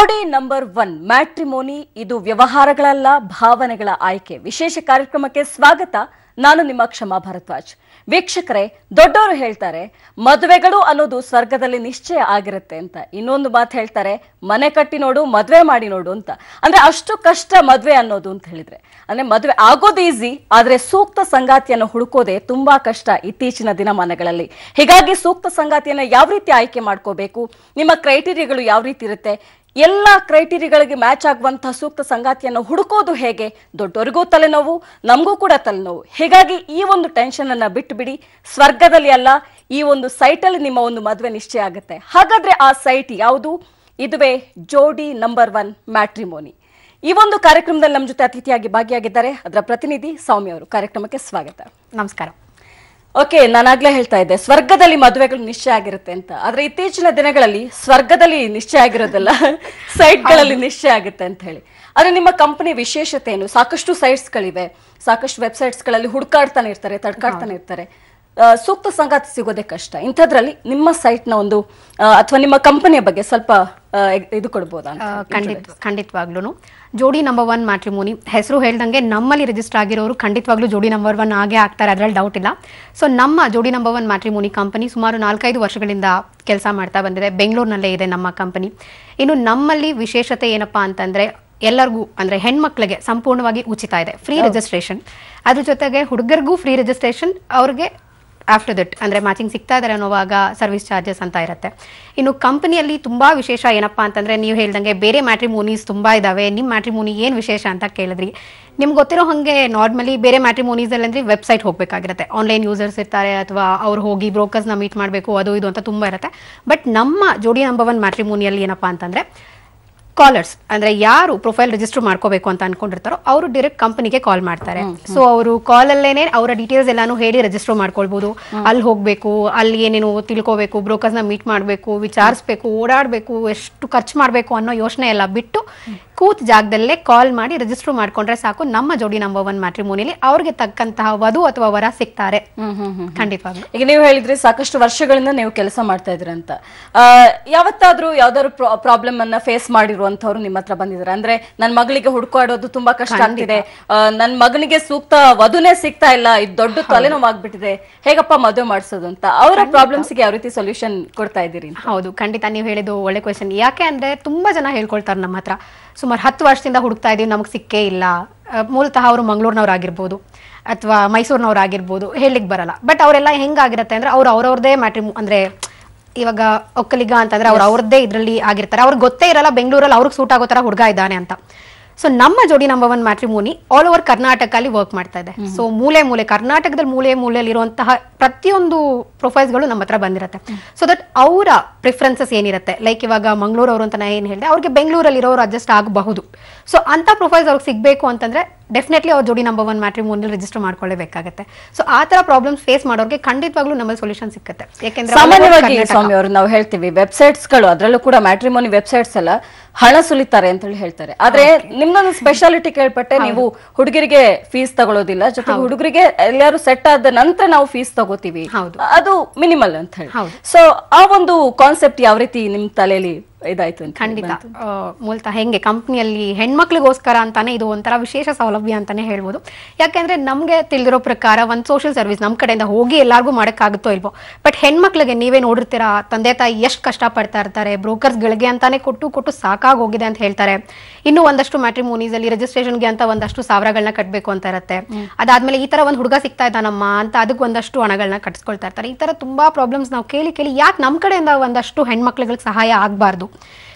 ಜೋಡಿ number 1 matrimony ಇದು ವ್ಯವಹಾರಗಳಲ್ಲ ಭಾವನೆಗಳ ಆಯ್ಕೆ ವಿಶೇಷ ಕಾರ್ಯಕ್ರಮಕ್ಕೆ ಸ್ವಾಗತ. ನಾನು ನಿಮ್ಮ ಕ್ಷಮಾ ಭರದ್ವಾಜ್. ವೀಕ್ಷಕರೇ, ದೊಡ್ಡವರು ಹೇಳ್ತಾರೆ ಮದುವೆಗಳು ಅನ್ನೋದು ಸ್ವರ್ಗದಲ್ಲಿ ನಿಶ್ಚಯ ಆಗಿರುತ್ತೆ ಅಂತ. ಇನ್ನೊಂದು ಮಾತು ಹೇಳ್ತಾರೆ, ಮನೆ ಕಟ್ಟಿ ನೋಡು ಮದುವೆ ಮಾಡಿ ನೋಡು ಅಂತ. ಅಂದ್ರೆ ಅಷ್ಟು ಕಷ್ಟ ಮದುವೆ ಅನ್ನೋದು ಅಂತ ಹೇಳಿದ್ರೆ. ಅಂದ್ರೆ ಮದುವೆ ಆಗೋದು ಈಸಿ, ಆದ್ರೆ ಸೂಕ್ತ ಸಂಗಾತಿಯನ್ನು ಹುಡುಕೋದೆ ತುಂಬಾ ಕಷ್ಟ ಇತ್ತೀಚಿನ ದಿನಮಾನಗಳಲ್ಲಿ. ಹೀಗಾಗಿ ಸೂಕ್ತ ಸಂಗಾತಿಯನ್ನ ಯಾವ ರೀತಿ ಆಯ್ಕೆ ಮಾಡ್ಕೋಬೇಕು, ನಿಮ್ಮ ಕ್ರೈಟೀರಿಯಾಗಳು ಯಾವ ರೀತಿ ಇರುತ್ತೆ, ಎಲ್ಲ ಕ್ರೈಟೀರಿಯಾಗಳಿಗೆ ಮ್ಯಾಚ್ ಆಗುವಂತಹ ಸೂಕ್ತ ಸಂಗಾತಿಯನ್ನು ಹುಡುಕೋದು ಹೇಗೆ, ದೊಡ್ಡವರಿಗೂ ತಲೆನೋವು, ನಮಗೂ ಕೂಡ ತಲೆನೋವು. ಹೀಗಾಗಿ ಈ ಒಂದು ಟೆನ್ಷನ್ ಅನ್ನ ಬಿಟ್ಟು ಬಿಡಿ. ಸ್ವರ್ಗದಲ್ಲಿ ಅಲ್ಲ, ಈ ಒಂದು ಸೈಟ್ ಅಲ್ಲಿ ನಿಮ್ಮ ಒಂದು ಮದುವೆ ನಿಶ್ಚಯ ಆಗುತ್ತೆ. ಹಾಗಾದ್ರೆ ಆ ಸೈಟ್ ಯಾವುದು? ಇದುವೇ ಜೋಡಿ ನಂಬರ್ 1 ಮ್ಯಾಟ್ರಿಮೋನಿ. ಈ ಒಂದು ಕಾರ್ಯಕ್ರಮದಲ್ಲಿ ನಮ್ಮ ಜೊತೆ ಅತಿಥಿಯಾಗಿ ಭಾಗಿಯಾಗಿದ್ದಾರೆ ಅದರ ಪ್ರತಿನಿಧಿ ಸೌಮ್ಯ ಅವರು. ಕಾರ್ಯಕ್ರಮಕ್ಕೆ ಸ್ವಾಗತ. ನಮಸ್ಕಾರ. ಓಕೆ, ನಾನಾಗ್ಲೇ ಹೇಳ್ತಾ ಇದ್ದೆ ಸ್ವರ್ಗದಲ್ಲಿ ಮದುವೆಗಳು ನಿಶ್ಚಯ ಆಗಿರುತ್ತೆ ಅಂತ. ಆದ್ರೆ ಇತ್ತೀಚಿನ ದಿನಗಳಲ್ಲಿ ಸ್ವರ್ಗದಲ್ಲಿ ನಿಶ್ಚಯ ಆಗಿರೋದಲ್ಲ, ಸೈಟ್ಗಳಲ್ಲಿ ನಿಶ್ಚಯ ಆಗುತ್ತೆ ಅಂತ ಹೇಳಿ. ಆದ್ರೆ ನಿಮ್ಮ ಕಂಪನಿ ವಿಶೇಷತೆ ಏನು? ಸಾಕಷ್ಟು ಸೈಟ್ಸ್ಗಳಿವೆ, ಸಾಕಷ್ಟು ವೆಬ್ಸೈಟ್ಸ್ಗಳಲ್ಲಿ ಹುಡುಕಾಡ್ತಾನೆ ಇರ್ತಾರೆ, ತಡ್ಕಾಡ್ತಾನೆ ಇರ್ತಾರೆ. ಸೂಕ್ತ ಸಂಗಾತಿ ಸಿಗೋದೇ ಕಷ್ಟ. ಇಂಥದ್ರಲ್ಲಿ ನಿಮ್ಮ ಸೈಟ್ನ ಒಂದು ಅಥವಾ ನಿಮ್ಮ ಕಂಪನಿಯ ಬಗ್ಗೆ ಸ್ವಲ್ಪ ಇದು ಕೊಡ್ಬೋದಾ? ಖಂಡಿತವಾಗ್ಲೂ ಜೋಡಿ ನಂಬರ್ 1 ಮ್ಯಾಟ್ರಿಮೋನಿ ಹೆಸರು ಹೇಳ್ದಂಗೆ ನಮ್ಮಲ್ಲಿ ರಿಜಿಸ್ಟರ್ ಆಗಿರೋರು ಖಂಡಿತವಾಗ್ಲೂ ಜೋಡಿ ನಂಬರ್ 1 ಆಗೇ ಆಗ್ತಾರೆ, ಅದರಲ್ಲಿ ಡೌಟ್ ಇಲ್ಲ. ಸೊ ನಮ್ಮ ಜೋಡಿ ನಂಬರ್ 1 ಮ್ಯಾಟ್ರಿಮೋನಿ ಕಂಪನಿ ಸುಮಾರು 4-5 ವರ್ಷಗಳಿಂದ ಕೆಲಸ ಮಾಡ್ತಾ ಬಂದಿದೆ. ಬೆಂಗಳೂರಿನಲ್ಲೇ ಇದೆ ನಮ್ಮ ಕಂಪನಿ. ಇನ್ನು ನಮ್ಮಲ್ಲಿ ವಿಶೇಷತೆ ಏನಪ್ಪಾ ಅಂತಂದ್ರೆ, ಎಲ್ಲರಿಗೂ ಅಂದ್ರೆ ಹೆಣ್ಮಕ್ಳಿಗೆ ಸಂಪೂರ್ಣವಾಗಿ ಉಚಿತ ಇದೆ, ಫ್ರೀ ರಿಜಿಸ್ಟ್ರೇಷನ್. ಅದ್ರ ಜೊತೆಗೆ ಹುಡುಗರಿಗೂ ಫ್ರೀ ರಿಜಿಸ್ಟ್ರೇಷನ್, ಅವ್ರಿಗೆ ಆಫ್ಟರ್ ದಟ್ ಅಂದ್ರೆ ಮ್ಯಾಚಿಂಗ್ ಸಿಗ್ತಾ ಇದಾರೆ ಅನ್ನೋವಾಗ ಸರ್ವಿಸ್ ಚಾರ್ಜಸ್ ಅಂತ ಇರುತ್ತೆ. ಇನ್ನು ಕಂಪನಿಯಲ್ಲಿ ತುಂಬಾ ವಿಶೇಷ ಏನಪ್ಪಾ ಅಂತಂದ್ರೆ, ನೀವು ಹೇಳ್ದಂಗೆ ಬೇರೆ ಮ್ಯಾಟ್ರಿಮೋನೀಸ್ ತುಂಬಾ ಇದಾವೆ, ನಿಮ್ಮ ಮ್ಯಾಟ್ರಿಮೋನಿ ಏನ್ ವಿಶೇಷ ಅಂತ ಕೇಳಿದ್ರಿ. ನಿಮ್ಗೆ ಗೊತ್ತಿರೋ ಹಂಗೆ ನಾರ್ಮಲಿ ಬೇರೆ ಮ್ಯಾಟ್ರಿಮೋನೀಸ್ ಅಲ್ಲಿ ಅಂದ್ರೆ ವೆಬ್ಸೈಟ್ ಹೋಗ್ಬೇಕಾಗಿರುತ್ತೆ, ಆನ್ಲೈನ್ ಯೂಸರ್ಸ್ ಇರ್ತಾರೆ, ಅಥವಾ ಅವ್ರು ಹೋಗಿ ಬ್ರೋಕರ್ಸ್ನ ಮೀಟ್ ಮಾಡಬೇಕು, ಅದು ಇದು ಅಂತ ತುಂಬಾ ಇರುತ್ತೆ. ಬಟ್ ನಮ್ಮ ಜೋಡಿ ನಂಬರ್ 1 ಮ್ಯಾಟ್ರಿಮೋನಿಯಲ್ಲಿ ಏನಪ್ಪಾ ಅಂತಂದ್ರೆ, ಕಾಲರ್ಸ್ ಅಂದ್ರೆ ಯಾರು ಪ್ರೊಫೈಲ್ ರಿಜಿಸ್ಟರ್ ಮಾಡ್ಕೋಬೇಕು ಅಂತ ಅನ್ಕೊಂಡಿರ್ತಾರೋ ಅವರು ಡೈರೆಕ್ಟ್ ಕಂಪನಿಗೆ ಕಾಲ್ ಮಾಡ್ತಾರೆ. ಸೊ ಅವರು ಕಾಲ್ ಅಲ್ಲೇನೆ ಅವರ ಡೀಟೇಲ್ಸ್ ಎಲ್ಲಾನು ಹೇಳಿ ರಿಜಿಸ್ಟರ್ ಮಾಡ್ಕೊಳ್ಬಹುದು. ಅಲ್ಲಿ ಹೋಗ್ಬೇಕು, ಅಲ್ಲಿ ಏನೇನು ತಿಳ್ಕೋಬೇಕು, ಬ್ರೋಕರ್ಸ್ ನ ಮೀಟ್ ಮಾಡಬೇಕು, ವಿಚಾರಿಸಬೇಕು, ಓಡಾಡಬೇಕು, ಎಷ್ಟು ಖರ್ಚು ಮಾಡಬೇಕು ಅನ್ನೋ ಯೋಚನೆ ಎಲ್ಲ ಬಿಟ್ಟು ಕೂತ್ ಜಾಗದಲ್ಲೇ ಕಾಲ್ ಮಾಡಿ ರಿಜಿಸ್ಟರ್ ಮಾಡ್ಕೊಂಡ್ರೆ ಸಾಕು. ನಮ್ಮ ಜೋಡಿ ನಂಬರ್ 1 ಮ್ಯಾಟ್ರಿಮೋನಿಲಿ ಅವ್ರಿಗೆ ತಕ್ಕಂತಹ ವಧು ಅಥವಾ ವರ ಸಿಗ್ತಾರೆ. ಖಂಡಿತವಾಗ್ಲೂ. ಈಗ ನೀವು ಹೇಳಿದ್ರಿ ಸಾಕಷ್ಟು ವರ್ಷಗಳಿಂದ ನೀವು ಕೆಲಸ ಮಾಡ್ತಾ ಇದ್ರಿ ಅಂತ. ಯಾವತ್ತಾದ್ರೂ ಯಾವ್ದಾದ್ರು ಪ್ರಾಬ್ಲಮ್ ಅನ್ನ ಫೇಸ್ ಮಾಡಿರುವಂತವ್ರು ನಿಮ್ಮ ಹತ್ರ ಬಂದಿದ್ದಾರೆ? ಅಂದ್ರೆ ನನ್ ಮಗಳಿಗೆ ಹುಡುಕಾಡೋದು ತುಂಬಾ ಕಷ್ಟ ಆಗ್ತಿದೆ, ನನ್ ಮಗನಿಗೆ ಸೂಕ್ತ ವಧುನೇ ಸಿಗ್ತಾ ಇಲ್ಲ, ಇದು ದೊಡ್ಡ ತಲೆನೋವಾಗ್ಬಿಟ್ಟಿದೆ, ಹೇಗಪ್ಪ ಮದುವೆ ಮಾಡಿಸೋದು ಅಂತ, ಅವರ ಪ್ರಾಬ್ಲಮ್ಸ್ ಗೆ ಯಾವ ರೀತಿ ಸೊಲ್ಯೂಷನ್ ಕೊಡ್ತಾ ಇದ್ದೀರಿ? ಹೌದು, ಖಂಡಿತ ನೀವು ಹೇಳಿದ್ದು ಒಳ್ಳೆ ಕ್ವೆಶನ್. ಯಾಕೆ ಅಂದ್ರೆ ತುಂಬಾ ಜನ ಹೇಳ್ಕೊಳ್ತಾರೆ ನಮ್ಮ ಹತ್ರ, ಸುಮಾರು 10 ವರ್ಷದಿಂದ ಹುಡುಕ್ತಾ ಇದೀವಿ, ನಮಗೆ ಸಿಕ್ಕೇ ಇಲ್ಲ. ಮೂಲತಃ ಅವರು ಮಂಗಳೂರಿನವ್ರಾಗಿರ್ಬೋದು ಅಥವಾ ಮೈಸೂರಿನವ್ರಾಗಿರ್ಬೋದು, ಹೇಳಿಕ್ ಬರಲ್ಲ. ಬಟ್ ಅವರೆಲ್ಲ ಹೆಂಗಾಗಿರುತ್ತೆ ಅಂದ್ರೆ, ಅವ್ರವ್ರದೇ ಅಂದ್ರೆ ಇವಾಗ ಒಕ್ಕಲಿಗ ಅಂತಂದ್ರೆ ಅವ್ರವ್ರದ್ದೇ ಇದ್ರಲ್ಲಿ ಆಗಿರ್ತಾರೆ, ಅವ್ರಿಗೆ ಗೊತ್ತೇ ಇರಲ್ಲ ಬೆಂಗಳೂರಲ್ಲಿ ಅವ್ರಿಗೆ ಸೂಟ್ ಆಗೋ ತರ ಹುಡುಗ ಇದ್ದಾನೆ ಅಂತ. ಸೊ ನಮ್ಮ Jodi number 1 matrimony all over Karnataka ಅಲ್ಲಿ ವರ್ಕ್ ಮಾಡ್ತಾ ಇದೆ. ಸೊ ಮೂಲೆ ಕರ್ನಾಟಕದಲ್ಲಿ ಮೂಲೆಯಲ್ಲಿ ಇರುವಂತಹ ಪ್ರತಿಯೊಂದು ಪ್ರೊಫೈಲ್ಸ್ಗಳು ನಮ್ಮ ಹತ್ರ ಬಂದಿರುತ್ತೆ. ಸೊ ದಟ್ ಅವರ ಪ್ರಿಫರೆನ್ಸಸ್ ಏನಿರುತ್ತೆ, ಲೈಕ್ ಇವಾಗ ಮಂಗಳೂರು ಅವರು ಅಂತ ನಾ ಏನ್ ಹೇಳಿದೆ, ಅವ್ರಿಗೆ ಬೆಂಗಳೂರಲ್ಲಿ ಇರೋರು ಅಡ್ಜಸ್ಟ್ ಆಗಬಹುದು. ಸೊ ಅಂತ ಪ್ರೊಫೈಲ್ಸ್ ಅವ್ರಿಗೆ ಸಿಗ್ಬೇಕು ಅಂತಂದ್ರೆ ಡೆಫಿನೆಟ್ಲಿ ಅವ್ರ ಜೋಡಿ ನಂಬರ್ 1 ಮ್ಯಾಟ್ರಿಮೋನಿ ರಿಜಿಸ್ಟರ್ ಮಾಡ್ಕೊಳ್ಳೇಬೇಕಾಗುತ್ತೆ. ಸೊ ಆ ತರ ಪ್ರಾಬ್ಲಮ್ಸ್ ಫೇಸ್ ಮಾಡೋರಿಗೆ ಖಂಡಿತವಾಗ್ಲೂ ನಮ್ಮಲ್ಲಿ ಸೊಲ್ಯೂಷನ್ ಸಿಕ್ಕತ್ತೆ. ಯಾಕೆಂದ್ರೆ ಸಾಮಾನ್ಯವಾಗಿ ಸ್ವಾಮಿ ಅವರು ನಾವು ಹೇಳ್ತೀವಿ, ವೆಬ್ಸೈಟ್ಸ್ ಗಳು, ಅದರಲ್ಲೂ ಕೂಡ ಮ್ಯಾಟ್ರಿಮೋನಿ ವೆಬ್ಸೈಟ್ಸ್ ಎಲ್ಲ ಹಣ ಸುಲಿತಾರೆ ಅಂತ ಹೇಳಿ ಹೇಳ್ತಾರೆ. ಆದ್ರೆ ನಿಮ್ದೊಂದು ಸ್ಪೆಷಾಲಿಟಿ ಕೇಳ್ಪಟ್ಟೆ, ನೀವು ಹುಡುಗರಿಗೆ ಫೀಸ್ ತಗೊಳ್ಳೋದಿಲ್ಲ, ಜೊತೆಗೆ ಹುಡುಗರಿಗೆ ಎಲ್ಲರೂ ಸೆಟ್ ಆದ ನಂತರ ನಾವು ಫೀಸ್ ತಗೋತೀವಿ, ಅದು ಮಿನಿಮಲ್ ಅಂತ ಹೇಳಿ. ಸೊ ಆ ಒಂದು ಕಾನ್ಸೆಪ್ಟ್ ಯಾವ ರೀತಿ ನಿಮ್ ತಲೆಯಲ್ಲಿ ಇದಾಯ್ತು? ಖಂಡಿತ ಮೂಲತಃ ಹೆಂಗೆ ಕಂಪ್ನಿಯಲ್ಲಿ ಹೆಣ್ಮಕ್ಳಿಗೋಸ್ಕರ ಅಂತಾನೆ ಇದು ಒಂಥರ ವಿಶೇಷ ಸೌಲಭ್ಯ ಅಂತಾನೆ ಹೇಳ್ಬೋದು. ಯಾಕೆಂದ್ರೆ ನಮ್ಗೆ ತಿಳಿದಿರೋ ಪ್ರಕಾರ ಒಂದು ಸೋಷಿಯಲ್ ಸರ್ವಿಸ್ ನಮ್ ಕಡೆಯಿಂದ ಹೋಗಿ ಎಲ್ಲಾರ್ಗೂ ಮಾಡಕ್ಕಾಗುತ್ತೋ ಇಲ್ವೋ, ಬಟ್ ಹೆಣ್ಮಕ್ಳಿಗೆ ನೀವೇ ನೋಡಿರ್ತೀರಾ, ತಂದೆ ತಾಯಿ ಎಷ್ಟು ಕಷ್ಟ ಪಡ್ತಾ ಇರ್ತಾರೆ, ಬ್ರೋಕರ್ಸ್ ಗಳಿಗೆ ಅಂತಾನೆ ಕೊಟ್ಟು ಸಾಕಾಗಿ ಹೋಗಿದೆ ಅಂತ ಹೇಳ್ತಾರೆ. ಇನ್ನು ಒಂದಷ್ಟು ಮ್ಯಾಟ್ರಿಮೋನೀಸ್ ಅಲ್ಲಿ ರಿಜಿಸ್ಟ್ರೇಷನ್ಗೆ ಅಂತ ಒಂದಷ್ಟು ಸಾವಿರಗಳನ್ನ ಕಟ್ಟಬೇಕು ಅಂತ ಇರುತ್ತೆ. ಅದಾದ್ಮೇಲೆ ಈ ತರ ಒಂದು ಹುಡುಗ ಸಿಗ್ತಾ ಇದ್ದಾನಮ್ಮ ಅಂತ ಅದಕ್ಕೆ ಒಂದಷ್ಟು ಹಣಗಳನ್ನ ಕಟ್ಸ್ಕೊಳ್ತಾ ಇರ್ತಾರೆ. ಈ ತರ ತುಂಬಾ ಪ್ರಾಬ್ಲಮ್ಸ್ ನಾವು ಕೇಳಿ ಯಾಕೆ ನಮ್ ಕಡೆಯಿಂದ ಒಂದಷ್ಟು ಹೆಣ್ಮಕ್ಳಿಗೆ ಸಹಾಯ ಆಗ್ಬಾರ್ದು.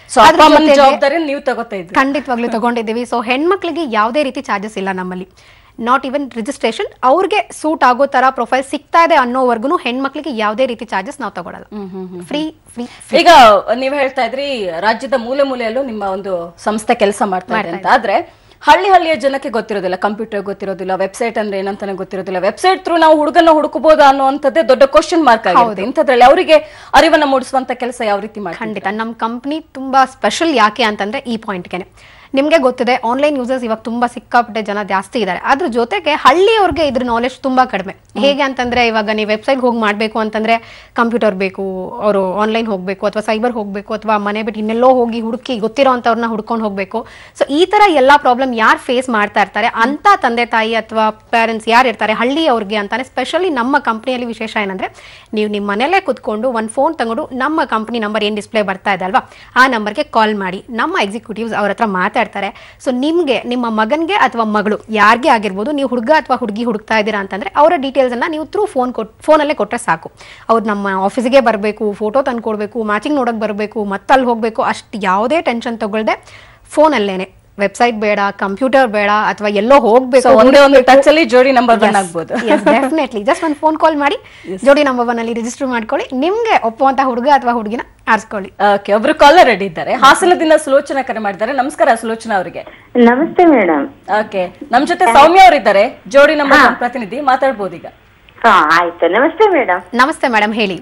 ಖಂಡಿತವಾಗ್ಲೂ ತಗೊಂಡಿದ್ದೀವಿ. ಸೊ ಹೆಣ್ಮಕ್ಳಿಗೆ ಯಾವುದೇ ರೀತಿ ಚಾರ್ಜಸ್ ಇಲ್ಲ ನಮ್ಮಲ್ಲಿ, ನಾಟ್ ಇವನ್ ರಿಜಿಸ್ಟ್ರೇಷನ್. ಅವ್ರಿಗೆ ಸೂಟ್ ಆಗೋ ತರ ಪ್ರೊಫೈಲ್ ಸಿಗ್ತಾ ಇದೆ ಅನ್ನೋವರೆಗೂ ಹೆಣ್ಮಕ್ಳಿಗೆ ಯಾವುದೇ ರೀತಿ ಚಾರ್ಜಸ್ ನಾವು ತಗೊಳಲ್ಲ, ಫ್ರೀ. ಈಗ ನೀವ್ ಹೇಳ್ತಾ ಇದ್ರಿ ರಾಜ್ಯದ ಮೂಲೆಯಲ್ಲೂ ನಿಮ್ಮ ಒಂದು ಸಂಸ್ಥೆ ಕೆಲಸ ಮಾಡ್ತಾ ಇದೆ ಅಂತ. ಆದ್ರೆ ಹಳ್ಳಿಯ ಜನಕ್ಕೆ ಗೊತ್ತಿರೋದಿಲ್ಲ, ಕಂಪ್ಯೂಟರ್ ಗೊತ್ತಿರೋದಿಲ್ಲ, ವೆಬ್ಸೈಟ್ ಅಂದ್ರೆ ಏನಂತಾನೆ ಗೊತ್ತಿರೋದಿಲ್ಲ. ವೆಬ್ಸೈಟ್ ಥ್ರೂ ನಾವು ಹುಡುಗನ ಹುಡುಕಬಹುದಾ ಅನ್ನುವಂಥದ್ದೇ ದೊಡ್ಡ ಕ್ವಶನ್ ಮಾರ್ಕ್ ಆಗಿದೆ. ಇಂಥದ್ರಲ್ಲಿ ಅವರಿಗೆ ಅರಿವನ್ನ ಮೂಡಿಸುವಂತ ಕೆಲಸ ಯಾವ ರೀತಿ ಮಾಡಿ? ಖಂಡಿತ ನಮ್ಮ ಕಂಪನಿ ತುಂಬಾ ಸ್ಪೆಷಲ್. ಯಾಕೆ ಅಂತಂದ್ರೆ ಈ ಪಾಯಿಂಟ್ಗೆ ನಿಮಗೆ ಗೊತ್ತಿದೆ ಆನ್ಲೈನ್ ಯೂಸರ್ಸ್ ಇವಾಗ ತುಂಬಾ ಸಿಕ್ಕಾಪಟ್ಟೆ ಜನ ಜಾಸ್ತಿ ಇದ್ದಾರೆ. ಅದ್ರ ಜೊತೆಗೆ ಹಳ್ಳಿಯವ್ರಿಗೆ ಇದ್ರ ನಾಲೆಜ್ ತುಂಬಾ ಕಡಿಮೆ. ಹೇಗೆ ಅಂತಂದ್ರೆ ಇವಾಗ ನೀವು ವೆಬ್ಸೈಟ್ ಹೋಗಿ ಮಾಡಬೇಕು ಅಂತಂದ್ರೆ ಕಂಪ್ಯೂಟರ್ ಬೇಕು, ಅವರು ಆನ್ಲೈನ್ ಹೋಗಬೇಕು ಅಥವಾ ಸೈಬರ್ ಹೋಗಬೇಕು ಅಥವಾ ಮನೆ ಬಿಟ್ಟು ಇನ್ನೆಲ್ಲೋ ಹೋಗಿ ಹುಡುಕಿ ಗೊತ್ತಿರೋ ಅಂತವ್ರನ್ನ ಹುಡ್ಕೊಂಡು ಹೋಗಬೇಕು. ಸೊ ಈ ತರ ಎಲ್ಲಾ ಪ್ರಾಬ್ಲಮ್ ಯಾರು ಫೇಸ್ ಮಾಡ್ತಾ ಇರ್ತಾರೆ ಅಂತ ತಂದೆ ತಾಯಿ ಅಥವಾ ಪೇರೆಂಟ್ಸ್ ಯಾರು ಇರ್ತಾರೆ ಹಳ್ಳಿಯವ್ರಿಗೆ ಅಂತಾನೆ ಸ್ಪೆಷಲಿ ನಮ್ಮ ಕಂಪ್ನಿಯಲ್ಲಿ ವಿಶೇಷ ಏನಂದ್ರೆ ನೀವು ನಿಮ್ಮ ಮನೆಯಲ್ಲೇ ಕುತ್ಕೊಂಡು ಒಂದು ಫೋನ್ ತಗೊಂಡು ನಮ್ಮ ಕಂಪ್ನಿ ನಂಬರ್ ಏನು ಡಿಸ್ಪ್ಲೇ ಬರ್ತಾ ಇದೆ ಅಲ್ವಾ ಆ ನಂಬರ್ಗೆ ಕಾಲ್ ಮಾಡಿ ನಮ್ಮ ಎಕ್ಸಿಕ್ಯೂಟಿವ್ಸ್ ಅವ್ರ ಹತ್ರ ಮಾತಾಡ್ತಾರೆ. ಸೊ ನಿಮ್ಗೆ ನಿಮ್ಮ ಮಗನ್ಗೆ ಅಥವಾ ಮಗಳು ಯಾರಿಗೆ ಆಗಿರ್ಬೋದು, ನೀವು ಹುಡುಗ ಅಥವಾ ಹುಡುಗಿ ಹುಡುಕ್ತಾ ಇದ್ದೀರಾ ಅಂತಂದ್ರೆ ಅವರ ಡೀಟೇಲ್ಸ್ ಅನ್ನ ನೀವು ಥ್ರೂ ಫೋನಲ್ಲೇ ಕೊಟ್ಟರೆ ಸಾಕು. ಅವ್ರು ನಮ್ಮ ಆಫೀಸ್ಗೆ ಬರಬೇಕು, ಫೋಟೋ ತಂದ್ಕೊಡ್ಬೇಕು, ಮ್ಯಾಚಿಂಗ್ ನೋಡಕ್ ಬರಬೇಕು, ಮತ್ತೆ ಅಲ್ಲಿ ಹೋಗ್ಬೇಕು, ಅಷ್ಟು ಯಾವುದೇ ಟೆನ್ಷನ್ ತಗೊಳ್ದೆ ಫೋನಲ್ಲೇನೆ. ವೆಬ್ಸೈಟ್ ಬೇಡ, ಕಂಪ್ಯೂಟರ್ ಬೇಡ, ಅಥವಾ ಎಲ್ಲೋ ಹೋಗ್ಬೇಕು, ಟಚ್ ಅಲ್ಲಿ ಜೋಡಿ ನಂಬರ್ 1 ಆಗ್ಬೋದು. ಡೆಫಿನೆಟ್ಲಿ ಜಸ್ಟ್ ಒಂದು ಫೋನ್ ಕಾಲ್ ಮಾಡಿ ಜೋಡಿ ನಂಬರ್ 1 ಅಲ್ಲಿ ರಿಜಿಸ್ಟರ್ ಮಾಡ್ಕೊಳ್ಳಿ. ನಿಮ್ಗೆ ಒಪ್ಪುವಂತ ಹುಡುಗ ಅಥವಾ ಹುಡುಗಿನ ಆರಿಸ್ಕೊಳ್ಳಿ. ಓಕೆ, ಒಬ್ರು ಕಾಲರ್ ರೆಡಿ ಇದ್ದಾರೆ. ಹಾಸನದಿಂದ ಸುಲೋಚನಾ ಕರೆ ಮಾಡಿದ್ದಾರೆ. ನಮಸ್ಕಾರ ಸುಲೋಚನಾ ಅವರಿಗೆ. ನಮಸ್ತೆ ಮೇಡಮ್. ಓಕೆ, ನಮ್ ಜೊತೆ ಸೌಮ್ಯ ಅವರಿದ್ದಾರೆ, ಜೋಡಿ ನಂಬರ್ 1 ಪ್ರತಿನಿಧಿ. ಮಾತಾಡ್ಬೋದು ಈಗ. ಆಯ್ತು, ನಮಸ್ತೆ ಮೇಡಮ್. ನಮಸ್ತೆ ಮೇಡಮ್, ಹೇಳಿ.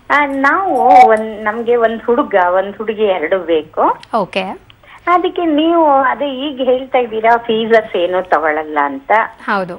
ನಾವು ನಮ್ಗೆ ಒಂದ್ ಹುಡುಗ ಒಂದ್ ಹುಡುಗಿ 2 ಬೇಕು. ಓಕೆ, ಅದಕ್ಕೆ ನೀವು ಅದೇ ಈಗ ಹೇಳ್ತಾ ಇದ್ದೀರಾ ಫೀಸಸ್ ಏನು ತಗೊಳಲ್ಲ ಅಂತ. ಹೌದು.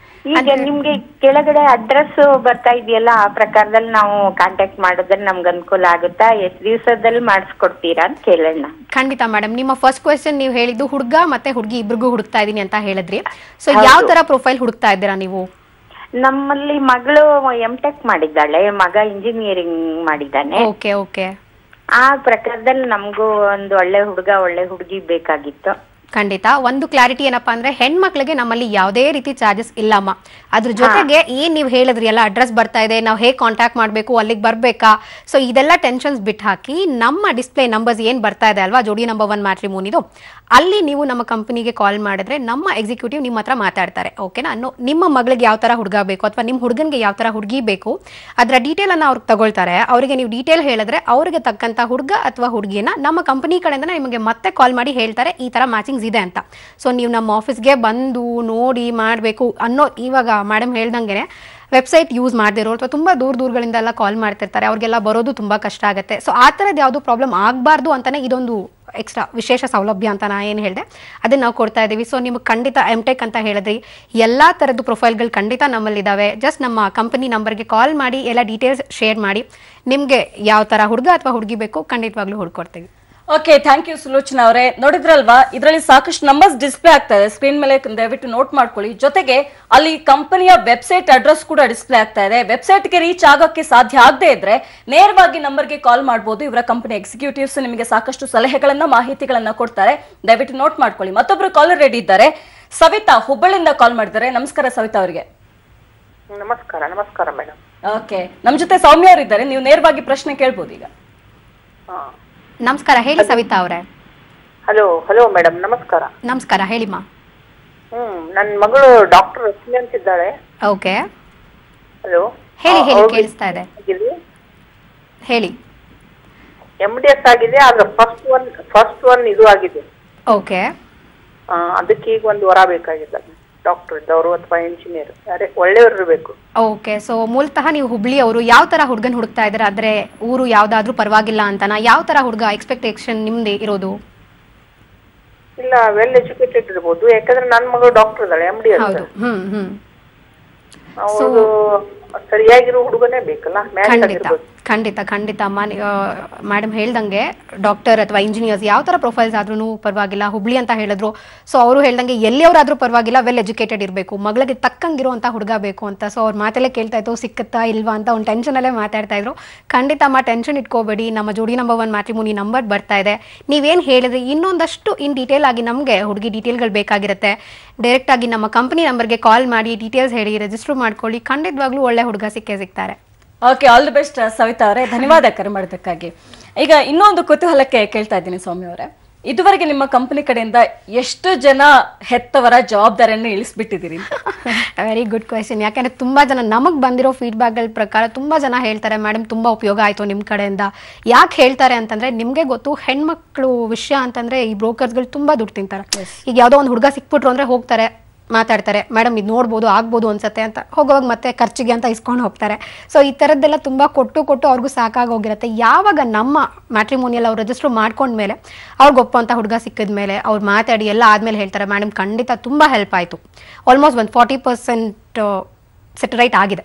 ಈಗ ನಿಮ್ಗೆ ಕೆಳಗಡೆ ಅಡ್ರೆಸ್ ಬರ್ತಾ ಇದೆಯಲ್ಲ, ಆ ಪ್ರಕಾರದಲ್ಲಿ ನಾವು ಕಾಂಟ್ಯಾಕ್ಟ್ ಮಾಡಿದ್ರೆ ನಮ್ಗೆ ಅನುಕೂಲ ಆಗುತ್ತಾ? ಎಷ್ಟು ದಿವಸದಲ್ಲಿ ಮಾಡಿಸ್ಕೊಡ್ತೀರಾ ಅಂತ ಕೇಳೋಣ. ಖಂಡಿತ ಮೇಡಮ್. ನಿಮ್ಮ ಫಸ್ಟ್ ಕ್ವೆಶ್ಚನ್ ನೀವು ಹೇಳಿದ್ದು ಹುಡುಗ ಮತ್ತೆ ಹುಡುಗಿ ಇಬ್ರಿಗೂ ಹುಡುಕ್ತಾ ಇದೀನಿ ಅಂತ ಹೇಳಿದ್ರಿ. ಸೊ ಯಾವ ತರ ಪ್ರೊಫೈಲ್ ಹುಡುಕ್ತಾ ಇದ್ದೀರಾ ನೀವು? ನಮ್ಮಲ್ಲಿ ಮಗಳು M.Tech ಮಾಡಿದ್ದಾಳೆ, ಮಗ ಇಂಜಿನಿಯರಿಂಗ್ ಮಾಡಿದ್ದಾನೆ. ಓಕೆ ಓಕೆ, ಆ ಪ್ರಕಾರದಲ್ಲಿ ನಮಗೂ ಒಂದು ಒಳ್ಳೆ ಹುಡುಗ ಒಳ್ಳೆ ಹುಡುಗಿ ಬೇಕಾಗಿತ್ತು. ಖಂಡಿತ. ಒಂದು ಕ್ಲಾರಿಟಿ ಏನಪ್ಪಾ ಅಂದ್ರೆ ಹೆಣ್ಮಕ್ಳಿಗೆ ನಮ್ಮಲ್ಲಿ ಯಾವುದೇ ರೀತಿ ಚಾರ್ಜಸ್ ಇಲ್ಲಮ್ಮ. ಅದ್ರ ಜೊತೆಗೆ ಏನ್ ನೀವು ಹೇಳಿದ್ರಿ ಎಲ್ಲ ಅಡ್ರೆಸ್ ಬರ್ತಾ ಇದೆ, ನಾವು ಹೇಗೆ ಕಾಂಟ್ಯಾಕ್ಟ್ ಮಾಡ್ಬೇಕು, ಅಲ್ಲಿಗೆ ಬರ್ಬೇಕಾ, ಸೊ ಇದೆಲ್ಲ ಟೆನ್ಷನ್ಸ್ ಬಿಟ್ಟು ಹಾಕಿ ನಮ್ಮ ಡಿಸ್ಪ್ಲೇ ನಂಬರ್ಸ್ ಏನ್ ಬರ್ತಾ ಇದೆ ಅಲ್ವಾ ಜೋಡಿ ನಂಬರ್ 1 ಮ್ಯಾಟ್ರಿಮೋನಿದು, ಅಲ್ಲಿ ನೀವು ನಮ್ಮ ಕಂಪನಿಗೆ ಕಾಲ್ ಮಾಡಿದ್ರೆ ನಮ್ಮ ಎಕ್ಸಿಕ್ಯೂಟಿವ್ ನಿಮ್ಮ ಹತ್ರ ಮಾತಾಡ್ತಾರೆ. ಓಕೆನಾ? ನಿಮ್ಮ ಮಗಳಿಗೆ ಯಾವ ತರ ಹುಡುಗ ಬೇಕು ಅಥವಾ ನಿಮ್ಮ ಹುಡುಗನ್ಗೆ ಯಾವ ತರ ಹುಡುಗಿ ಬೇಕು ಅದರ ಡೀಟೇಲ್ ಅನ್ನ ಅವ್ರಿಗೆ ತಗೊಳ್ತಾರೆ. ಅವರಿಗೆ ನೀವು ಡೀಟೇಲ್ ಹೇಳಿದ್ರೆ ಅವ್ರಿಗೆ ತಕ್ಕಂತ ಹುಡುಗ ಅಥವಾ ಹುಡುಗಿನ ನಮ್ಮ ಕಂಪನಿ ಕಡೆಯಿಂದ ನಿಮಗೆ ಮತ್ತೆ ಕಾಲ್ ಮಾಡಿ ಹೇಳ್ತಾರೆ ಈ ತರ ಮ್ಯಾಚಿಂಗ್ ಇದೆ ಅಂತ. ಸೊ ನೀವು ನಮ್ಮ ಆಫೀಸ್ಗೆ ಬಂದು ನೋಡಿ ಮಾಡಬೇಕು ಅನ್ನೋ, ಇವಾಗ ಮೇಡಮ್ ಹೇಳ್ದಂಗೆ ವೆಬ್ಸೈಟ್ ಯೂಸ್ ಮಾಡದಿರೋ ಅಥವಾ ತುಂಬಾ ದೂರಗಳಿಂದ ಎಲ್ಲ ಕಾಲ್ ಮಾಡ್ತಿರ್ತಾರೆ, ಅವ್ರಿಗೆಲ್ಲ ಬರೋದು ತುಂಬಾ ಕಷ್ಟ ಆಗುತ್ತೆ. ಸೊ ಆ ಥರದ್ದು ಯಾವುದು ಪ್ರಾಬ್ಲಮ್ ಆಗಬಾರ್ದು ಅಂತಾನೆ ಇದೊಂದು ಎಕ್ಸ್ಟ್ರಾ ವಿಶೇಷ ಸೌಲಭ್ಯ ಅಂತ ನಾ ಏನು ಹೇಳಿದೆ ಅದನ್ನ ನಾವು ಕೊಡ್ತಾ ಇದ್ದೀವಿ. ಸೊ ನಿಮಗೆ ಖಂಡಿತ M.Tech ಅಂತ ಹೇಳಿದ್ರಿ, ಎಲ್ಲಾ ತರದ್ದು ಪ್ರೊಫೈಲ್ಗಳು ಖಂಡಿತ ನಮ್ಮಲ್ಲಿ ಇದಾವೆ. ಜಸ್ಟ್ ನಮ್ಮ ಕಂಪನಿ ನಂಬರ್ಗೆ ಕಾಲ್ ಮಾಡಿ ಎಲ್ಲ ಡೀಟೇಲ್ಸ್ ಶೇರ್ ಮಾಡಿ, ನಿಮ್ಗೆ ಯಾವ ತರ ಹುಡುಗ ಅಥವಾ ಹುಡುಗಿ ಬೇಕು ಖಂಡಿತವಾಗ್ಲೂ ಹುಡ್ಕೊಡ್ತೀವಿ. ಓಕೆ, ಥ್ಯಾಂಕ್ ಯು ಸುಲೋಚನಾ ಅವರೇ. ನೋಡಿದ್ರಲ್ವಾ, ಇದರಲ್ಲಿ ಸಾಕಷ್ಟು ನಂಬರ್ಸ್ ಡಿಸ್ಪ್ಲೇ ಆಗ್ತಾ ಇದೆ, ಸ್ಕ್ರೀನ್ ಮೇಲೆ ದಯವಿಟ್ಟು ನೋಟ್ ಮಾಡ್ಕೊಳ್ಳಿ. ಜೊತೆಗೆ ಅಲ್ಲಿ ಕಂಪನಿಯ ವೆಬ್ಸೈಟ್ ಅಡ್ರೆಸ್ ಕೂಡ ಡಿಸ್ಪ್ಲೇ ಆಗ್ತಾ ಇದೆ. ವೆಬ್ಸೈಟ್ಗೆ ರೀಚ್ ಆಗೋಕ್ಕೆ ಸಾಧ್ಯ ಆಗದೆ ಇದ್ರೆ ನೇರವಾಗಿ ನಂಬರ್ಗೆ ಕಾಲ್ ಮಾಡಬಹುದು. ಇವರ ಕಂಪನಿ ಎಕ್ಸಿಕ್ಯೂಟಿವ್ಸ್ ನಿಮಗೆ ಸಾಕಷ್ಟು ಸಲಹೆಗಳನ್ನ ಮಾಹಿತಿಗಳನ್ನ ಕೊಡ್ತಾರೆ, ದಯವಿಟ್ಟು ನೋಟ್ ಮಾಡ್ಕೊಳ್ಳಿ. ಮತ್ತೊಬ್ರು ಕಾಲರ್ ರೆಡಿ ಇದ್ದಾರೆ, ಸವಿತಾ ಹುಬ್ಬಳ್ಳಿಯಿಂದ ಕಾಲ್ ಮಾಡಿದ್ದಾರೆ. ನಮಸ್ಕಾರ ಸವಿತಾ ಅವರಿಗೆ. ನಮಸ್ಕಾರ. ನಮಸ್ಕಾರ ಮೇಡಮ್. ಓಕೆ, ನಮ್ ಜೊತೆ ಸೌಮ್ಯ ಅವರು ಇದ್ದಾರೆ, ನೀವು ನೇರವಾಗಿ ಪ್ರಶ್ನೆ ಕೇಳ್ಬೋದು ಈಗ. ನಮಸ್ಕಾರ, ಹೇಳಿ ಸವಿತಾ ಅವರೇ. ಹಲೋ ಹಲೋ ಮೇಡಮ್, ನಮಸ್ಕಾರ. ನಮಸ್ಕಾರ, ಹೇಳಿಮ್ಮ. ನನ್ನ ಮಗಳು ಡಾಕ್ಟರ್ ರಶ್ಮಿ ಅಂತಿದ್ದಾಳೆ. ಓಕೆ, ಹಲೋ, ಹೇಳಿ ಹೇಳಿ, ಕೇಳಿಸ್ತಾ ಇದೆ, ಹೇಳಿ. MDS ಆಗಿದೆ, ಆದ್ರೆ ಫಸ್ಟ್ ಒನ್ ಇದು ಆಗಿದೆ. ಓಕೆ, ಅದಕ್ಕೆ ಈಗ ಒಂದು ವರ ಬೇಕಾಗಿದೆ, ಡಾಕ್ಟರ್ ಇದ್ದವರು ಅಥವಾ ಇಂಜಿನಿಯರ್ ಒಳ್ಳೆಯವರು ಇರಬೇಕು. ಓಕೆ, ಸೊ ಮೂಲತಃ ನೀವು ಹುಬ್ಳಿ ಅವರು ಯಾವ ತರ ಹುಡುಗನ್ ಹುಡುಕ್ತಾ ಇದ್ದಾರೆ? ಆದ್ರೆ ಊರು ಯಾವ್ದಾದ್ರು ಪರವಾಗಿಲ್ಲ ಅಂತನಾ? ಯಾವ ತರ ಹುಡುಗ ಎಕ್ಸ್ಪೆಕ್ಟೇಷನ್ ನಿಮ್ದು ಇರೋದು? ಇಲ್ಲ, ವೆಲ್ ಎಜುಕೇಟೆಡ್ ಇರ್ಬೋದು, ಯಾಕಂದ್ರೆ ನನ್ನ ಮಗಳು ಡಾಕ್ಟರ್ ಇದ್ದಾಳೆ, MD. ಹೌದು. ಅವರು ಸರಿಯಾಗಿರೋ ಹುಡುಗನೇ ಬೇಕಲ್ಲ. ಖಂಡಿತ ಖಂಡಿತ ಅಮ್ಮ. ಮೇಡಮ್ ಹೇಳ್ದಂಗೆ ಡಾಕ್ಟರ್ ಅಥವಾ ಇಂಜಿನಿಯರ್ಸ್ ಯಾವ ತರ ಪ್ರೊಫೈಲ್ಸ್ ಆದ್ರೂ ಪರವಾಗಿಲ್ಲ. ಹುಬ್ಳಿ ಅಂತ ಹೇಳಿದ್ರು, ಸೊ ಅವರು ಹೇಳ್ದಂಗೆ ಎಲ್ಲಿಯವರಾದ್ರೂ ಪರವಾಗಿಲ್ಲ, ವೆಲ್ ಎಜುಕೇಟೆಡ್ ಇರಬೇಕು, ಮಗಳಿಗೆ ತಕ್ಕಂಗಿರುವಂತ ಹುಡುಗ ಬೇಕು ಅಂತ. ಸೊ ಅವ್ರ ಮಾತೆಲ್ಲ ಕೇಳ್ತಾ ಇತ್ತು, ಸಿಕ್ಕತ್ತಾ ಇಲ್ವಾ ಅಂತ ಒಂದು ಟೆನ್ಷನ್ ಅಲ್ಲೇ ಮಾತಾಡ್ತಾ ಇದ್ರು. ಖಂಡಿತ ಅಮ್ಮ, ಟೆನ್ಷನ್ ಇಟ್ಕೋಬೇಡಿ, ನಮ್ಮ ಜೋಡಿ ನಂಬರ್ 1 ಮ್ಯಾಟ್ರಿಮೋನಿ ನಂಬರ್ ಬರ್ತಾ ಇದೆ. ನೀವೇನು ಹೇಳಿದ್ರಿ ಇನ್ನೊಂದಷ್ಟು ಇನ್ ಡೀಟೇಲ್ ಆಗಿ ನಮಗೆ ಹುಡುಗಿ ಡೀಟೇಲ್ಗಳು ಬೇಕಾಗಿರುತ್ತೆ, ಡೈರೆಕ್ಟ್ ಆಗಿ ನಮ್ಮ ಕಂಪನಿ ನಂಬರ್ಗೆ ಕಾಲ್ ಮಾಡಿ ಡೀಟೇಲ್ಸ್ ಹೇಳಿ ರಿಜಿಸ್ಟರ್ ಮಾಡ್ಕೊಳ್ಳಿ. ಖಂಡಿತವಾಗ್ಲೂ ಒಳ್ಳೆ ಹುಡುಗ ಸಿಗ್ತಾರೆ. Okay, all the best Savita ಅವರೇ, ಧನ್ಯವಾದ ಕರೆ ಮಾಡೋದಕ್ಕಾಗಿ. ಈಗ ಇನ್ನೊಂದು ಕುತೂಹಲಕ್ಕೆ ಕೇಳ್ತಾ ಇದ್ದೀನಿ ಸೌಮ್ಯ ಅವರೇ, ಇದುವರೆಗೆ ನಿಮ್ಮ ಕಂಪನಿ ಕಡೆಯಿಂದ ಎಷ್ಟು ಜನ ಹೆತ್ತವರ ಜವಾಬ್ದಾರಿಯನ್ನು ಇಳಿಸ್ಬಿಟ್ಟಿದ್ದೀರಿ? Very good question. ಯಾಕಂದ್ರೆ ತುಂಬಾ ಜನ ನಮಗ್ ಬಂದಿರೋ ಫೀಡ್ಬ್ಯಾಕ್ಗಳ ಪ್ರಕಾರ ತುಂಬಾ ಜನ ಹೇಳ್ತಾರೆ, ಮೇಡಮ್ ತುಂಬಾ ಉಪಯೋಗ ಆಯ್ತು ನಿಮ್ ಕಡೆಯಿಂದ. ಯಾಕೆ ಹೇಳ್ತಾರೆ ಅಂತಂದ್ರೆ, ನಿಮ್ಗೆ ಗೊತ್ತು ಹೆಣ್ಮಕ್ಳು ವಿಷಯ ಅಂತಂದ್ರೆ ಈ ಬ್ರೋಕರ್ಸ್ಗಳು ತುಂಬಾ ದುಡ್ಡು ತಿಂತಾರೆ. ಈಗ ಯಾವ್ದೋ ಒಂದು ಹುಡುಗ ಸಿಕ್ಬಿಟ್ರು ಅಂದ್ರೆ ಹೋಗ್ತಾರೆ, ಮಾತಾಡ್ತಾರೆ, ಮೇಡಮ್ ಇದು ನೋಡ್ಬೋದು ಆಗ್ಬೋದು ಅನ್ಸತ್ತೆ ಅಂತ ಹೋಗುವಾಗ ಮತ್ತೆ ಖರ್ಚಿಗೆ ಅಂತ ಇಸ್ಕೊಂಡು ಹೋಗ್ತಾರೆ. ಸೊ ಈ ಥರದ್ದೆಲ್ಲ ತುಂಬ ಕೊಟ್ಟು ಅವ್ರಿಗೂ ಸಾಕಾಗೋಗಿರುತ್ತೆ. ಯಾವಾಗ ನಮ್ಮ ಮ್ಯಾಟ್ರಿಮೋನಿಯಲ್ ಅವ್ರು ರಿಜಿಸ್ಟರ್ ಮಾಡ್ಕೊಂಡ್ಮೇಲೆ ಅವ್ರಿಗೆ ಒಪ್ಪಂತ ಹುಡುಗ ಸಿಕ್ಕಿದ ಮೇಲೆ ಅವ್ರು ಮಾತಾಡಿ ಎಲ್ಲ ಆದ್ಮೇಲೆ ಹೇಳ್ತಾರೆ, ಮೇಡಮ್ ಖಂಡಿತ ತುಂಬ ಹೆಲ್ಪ್ ಆಯಿತು, ಆಲ್ಮೋಸ್ಟ್ ಒಂದು 40% ಸೆಟರೈಟ್ ಆಗಿದೆ.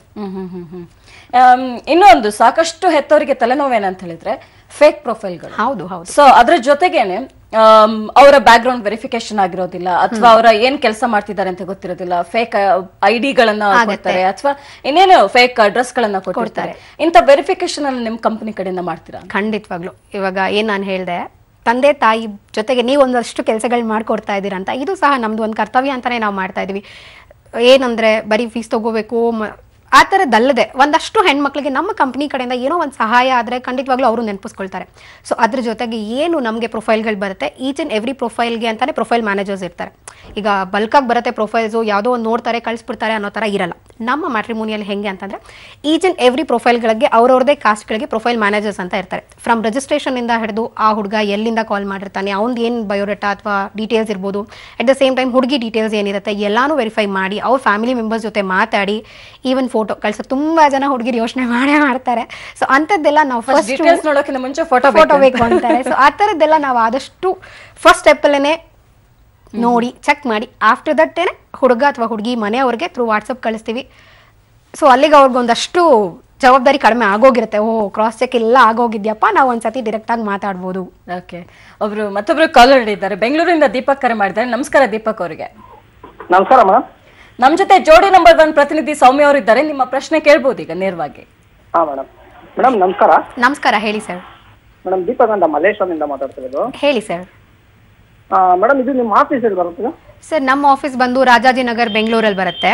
ಇನ್ನೊಂದು ಸಾಕಷ್ಟು ಹೆತ್ತವರಿಗೆ ತಲೆನೋವೇನಂತ ಹೇಳಿದ್ರೆ ಫೇಕ್ ಪ್ರೊಫೈಲ್ಗಳು. ಹೌದು. ಸೊ ಅದ್ರ ಜೊತೆಗೇನೆ ಅವರ ಬ್ಯಾಕ್ ಗ್ರೌಂಡ್ ವೆರಿಫಿಕೇಶನ್ ಆಗಿರೋದಿಲ್ಲ, ಅಥವಾ ಅವರ ಏನ್ ಕೆಲಸ ಮಾಡ್ತಿದ್ದಾರೆ ಅಂತ ಗೊತ್ತಿರೋದಿಲ್ಲ, ಫೇಕ್ ಐಡಿಗಳನ್ನ ಕೊಡ್ತಾರೆ ಅಥವಾ ಇನ್ನೇನು ಫೇಕ್ ಅಡ್ರೆಸ್ ಗಳನ್ನ ಕೊಡ್ತಾರೆ. ಇಂಥ ವೆರಿಫಿಕೇಶನ್ ಅಲ್ಲಿ ನಿಮ್ ಕಂಪನಿ ಕಡೆಯಿಂದ ಮಾಡ್ತೀರಾ? ಖಂಡಿತವಾಗ್ಲು. ಇವಾಗ ಏನ್ ನಾನು ಹೇಳ್ದೆ, ತಂದೆ ತಾಯಿ ಜೊತೆಗೆ ನೀವು ಒಂದಷ್ಟು ಕೆಲಸಗಳು ಮಾಡ್ಕೊಡ್ತಾ ಇದ್ದೀರಾ ಅಂತ, ಇದು ಸಹ ನಮ್ದು ಒಂದು ಕರ್ತವ್ಯ ಅಂತಾನೆ ನಾವು ಮಾಡ್ತಾ ಇದೀವಿ. ಏನಂದ್ರೆ ಬರೀ ಫೀಸ್ ತಗೋಬೇಕು ಆ ಥರದ್ದಲ್ಲದೆ ಒಂದಷ್ಟು ಹೆಣ್ಮಕ್ಳಿಗೆ ನಮ್ಮ ಕಂಪ್ನಿ ಕಡೆಯಿಂದ ಏನೋ ಒಂದು ಸಹಾಯ ಆದರೆ ಖಂಡಿತವಾಗ್ಲೂ ಅವರು ನೆನಪಿಸ್ಕೊಳ್ತಾರೆ. ಸೊ ಅದ್ರ ಜೊತೆಗೆ ಏನು ನಮಗೆ ಪ್ರೊಫೈಲ್ಗಳು ಬರುತ್ತೆ, ಈಚ್ ಆ್ಯಂಡ್ ಎವ್ರಿ ಪ್ರೊಫೈಲ್ಗೆ ಅಂತಾನೆ ಪ್ರೊಫೈಲ್ ಮ್ಯಾನೇಜರ್ಸ್ ಇರ್ತಾರೆ. ಈಗ ಬಲ್ಕಾಗಿ ಬರುತ್ತೆ ಪ್ರೊಫೈಲ್ಸು, ಯಾವುದೋ ಒಂದು ನೋಡ್ತಾರೆ ಕಳಿಸ್ಬಿಡ್ತಾರೆ ಅನ್ನೋ ಥರ ಇರಲ್ಲ. ನಮ್ಮ ಮ್ಯಾಟ್ರಿಮೋನಿಯಲ್ಲಿ ಹೆಂಗೆ ಅಂತಂದರೆ ಈಚ್ ಆ್ಯಂಡ್ ಎವ್ರಿ ಪ್ರೊಫೈಲ್ಗಳಿಗೆ ಅವ್ರವ್ರದೇ ಕಾಸ್ಟ್ಗಳಿಗೆ ಪ್ರೊಫೈಲ್ ಮ್ಯಾನೇಜರ್ಸ್ ಅಂತ ಇರ್ತಾರೆ. ಫ್ರಮ್ ರಿಜಿಸ್ಟ್ರೇಷನಿಂದ ಹಿಡಿದು ಆ ಹುಡುಗ ಎಲ್ಲಿಂದ ಕಾಲ್ ಮಾಡಿರ್ತಾನೆ, ಅವ್ನು ಏನು ಬಯೋಡೇಟಾ ಅಥವಾ ಡೀಟೇಲ್ಸ್ ಇರ್ಬೋದು, ಅಟ್ ದ ಸೇಮ್ ಟೈಮ್ ಹುಡುಗಿ ಡೀಟೇಲ್ಸ್ ಏನಿರುತ್ತೆ ಎಲ್ಲಾನು ವೆರಿಫೈ ಮಾಡಿ ಅವ್ರ ಫ್ಯಾಮಿಲಿ ಮೆಂಬರ್ಸ್ ಜೊತೆ ಮಾತಾಡಿ ಈವನ್ ಫೋಟೋ ಕಳ್ಸೋ ತುಂಬಾ ಜನ ಹುಡುಗಿರು ಯೋಚನೆ ಮಾಡ್ತಾರೆ. ಸೊ ಅಂಥದ್ದೆಲ್ಲ ನಾವು ಫಸ್ಟ್ ನೋಡೋಕ್ಕಿಂತ ಮುಂಚೆ ಫೋಟೋ ಬೇಕು ಅಂತಾರೆ. ಸೊ ಆ ಥರದ್ದೆಲ್ಲ ನಾವು ಆದಷ್ಟು ಫಸ್ಟ್ ಸ್ಟೆಪ್ಪಲ್ಲೇ ನೋಡಿ ಚೆಕ್ ಮಾಡಿ ಆಫ್ಟರ್ ದಟ್ಟೇನೆ ಹುಡುಗ ಅಥವಾ ಹುಡುಗಿ ಮನೆಯವ್ರಿಗೆ ಥ್ರೂ ವಾಟ್ಸಪ್ ಕಳಿಸ್ತೀವಿ. ಸೊ ಅಲ್ಲಿಗೆ ಅವ್ರಿಗೊಂದಷ್ಟು ಜವಾಬ್ದಾರಿ ಕಡಿಮೆ ಆಗೋಗಿರುತ್ತೆ. ಕ್ರಾಸ್ ಚೆಕ್ ಎಲ್ಲ ಆಗೋಗಿದ್ಯಪ್ಪ, ನಾವು ಒಂದ್ಸತಿ ಡೈರೆಕ್ಟ್ ಆಗಿ ಮಾತಾಡ್ಬೋದು. ಓಕೆ, ಮತ್ತೊಬ್ರು ಕಾಲರ್ ಇದ್ದಾರೆ, ಬೆಂಗಳೂರಿಂದ ದೀಪಕ್ ಕರೆ ಮಾಡಿದ್ದಾರೆ. ನಮಸ್ಕಾರ ದೀಪಕ್ ಅವರಿಗೆ. ನಮಸ್ಕಾರ ಮೇಡಮ್. ನಮ್ ಜೊತೆ ಜೋಡಿ ನಂಬರ್ 1 ಪ್ರತಿನಿಧಿ ಸೌಮ್ಯ ಅವರು ಇದ್ದಾರೆ. ನಿಮ್ಮ ಪ್ರಶ್ನೆ ಕೇಳ್ಬೋದು ಈಗ ನೇರವಾಗಿ. ಮೇಡಮ್ ನಮಸ್ಕಾರ. ನಮಸ್ಕಾರ, ಹೇಳಿ ಸರ್. ಮೇಡಮ್ ದೀಪಕ್ ಅಂತ ಮಲೇಶ್ವರದಿಂದ ಮಾತಾಡ್ತಿರೋದು. ಹೇಳಿ ಸರ್. ಮೇಡಮ್ ಇದು ನಿಮ್ಮ ಆಫೀಸ್ ಎಲ್ಲಿ ಬರುತ್ತೆ ಸರ್? ನಮ್ಮ ಆಫೀಸ್ ಬಂದು ರಾಜಾಜಿನಗರ್ ಬೆಂಗಳೂರಲ್ಲಿ ಬರುತ್ತೆ.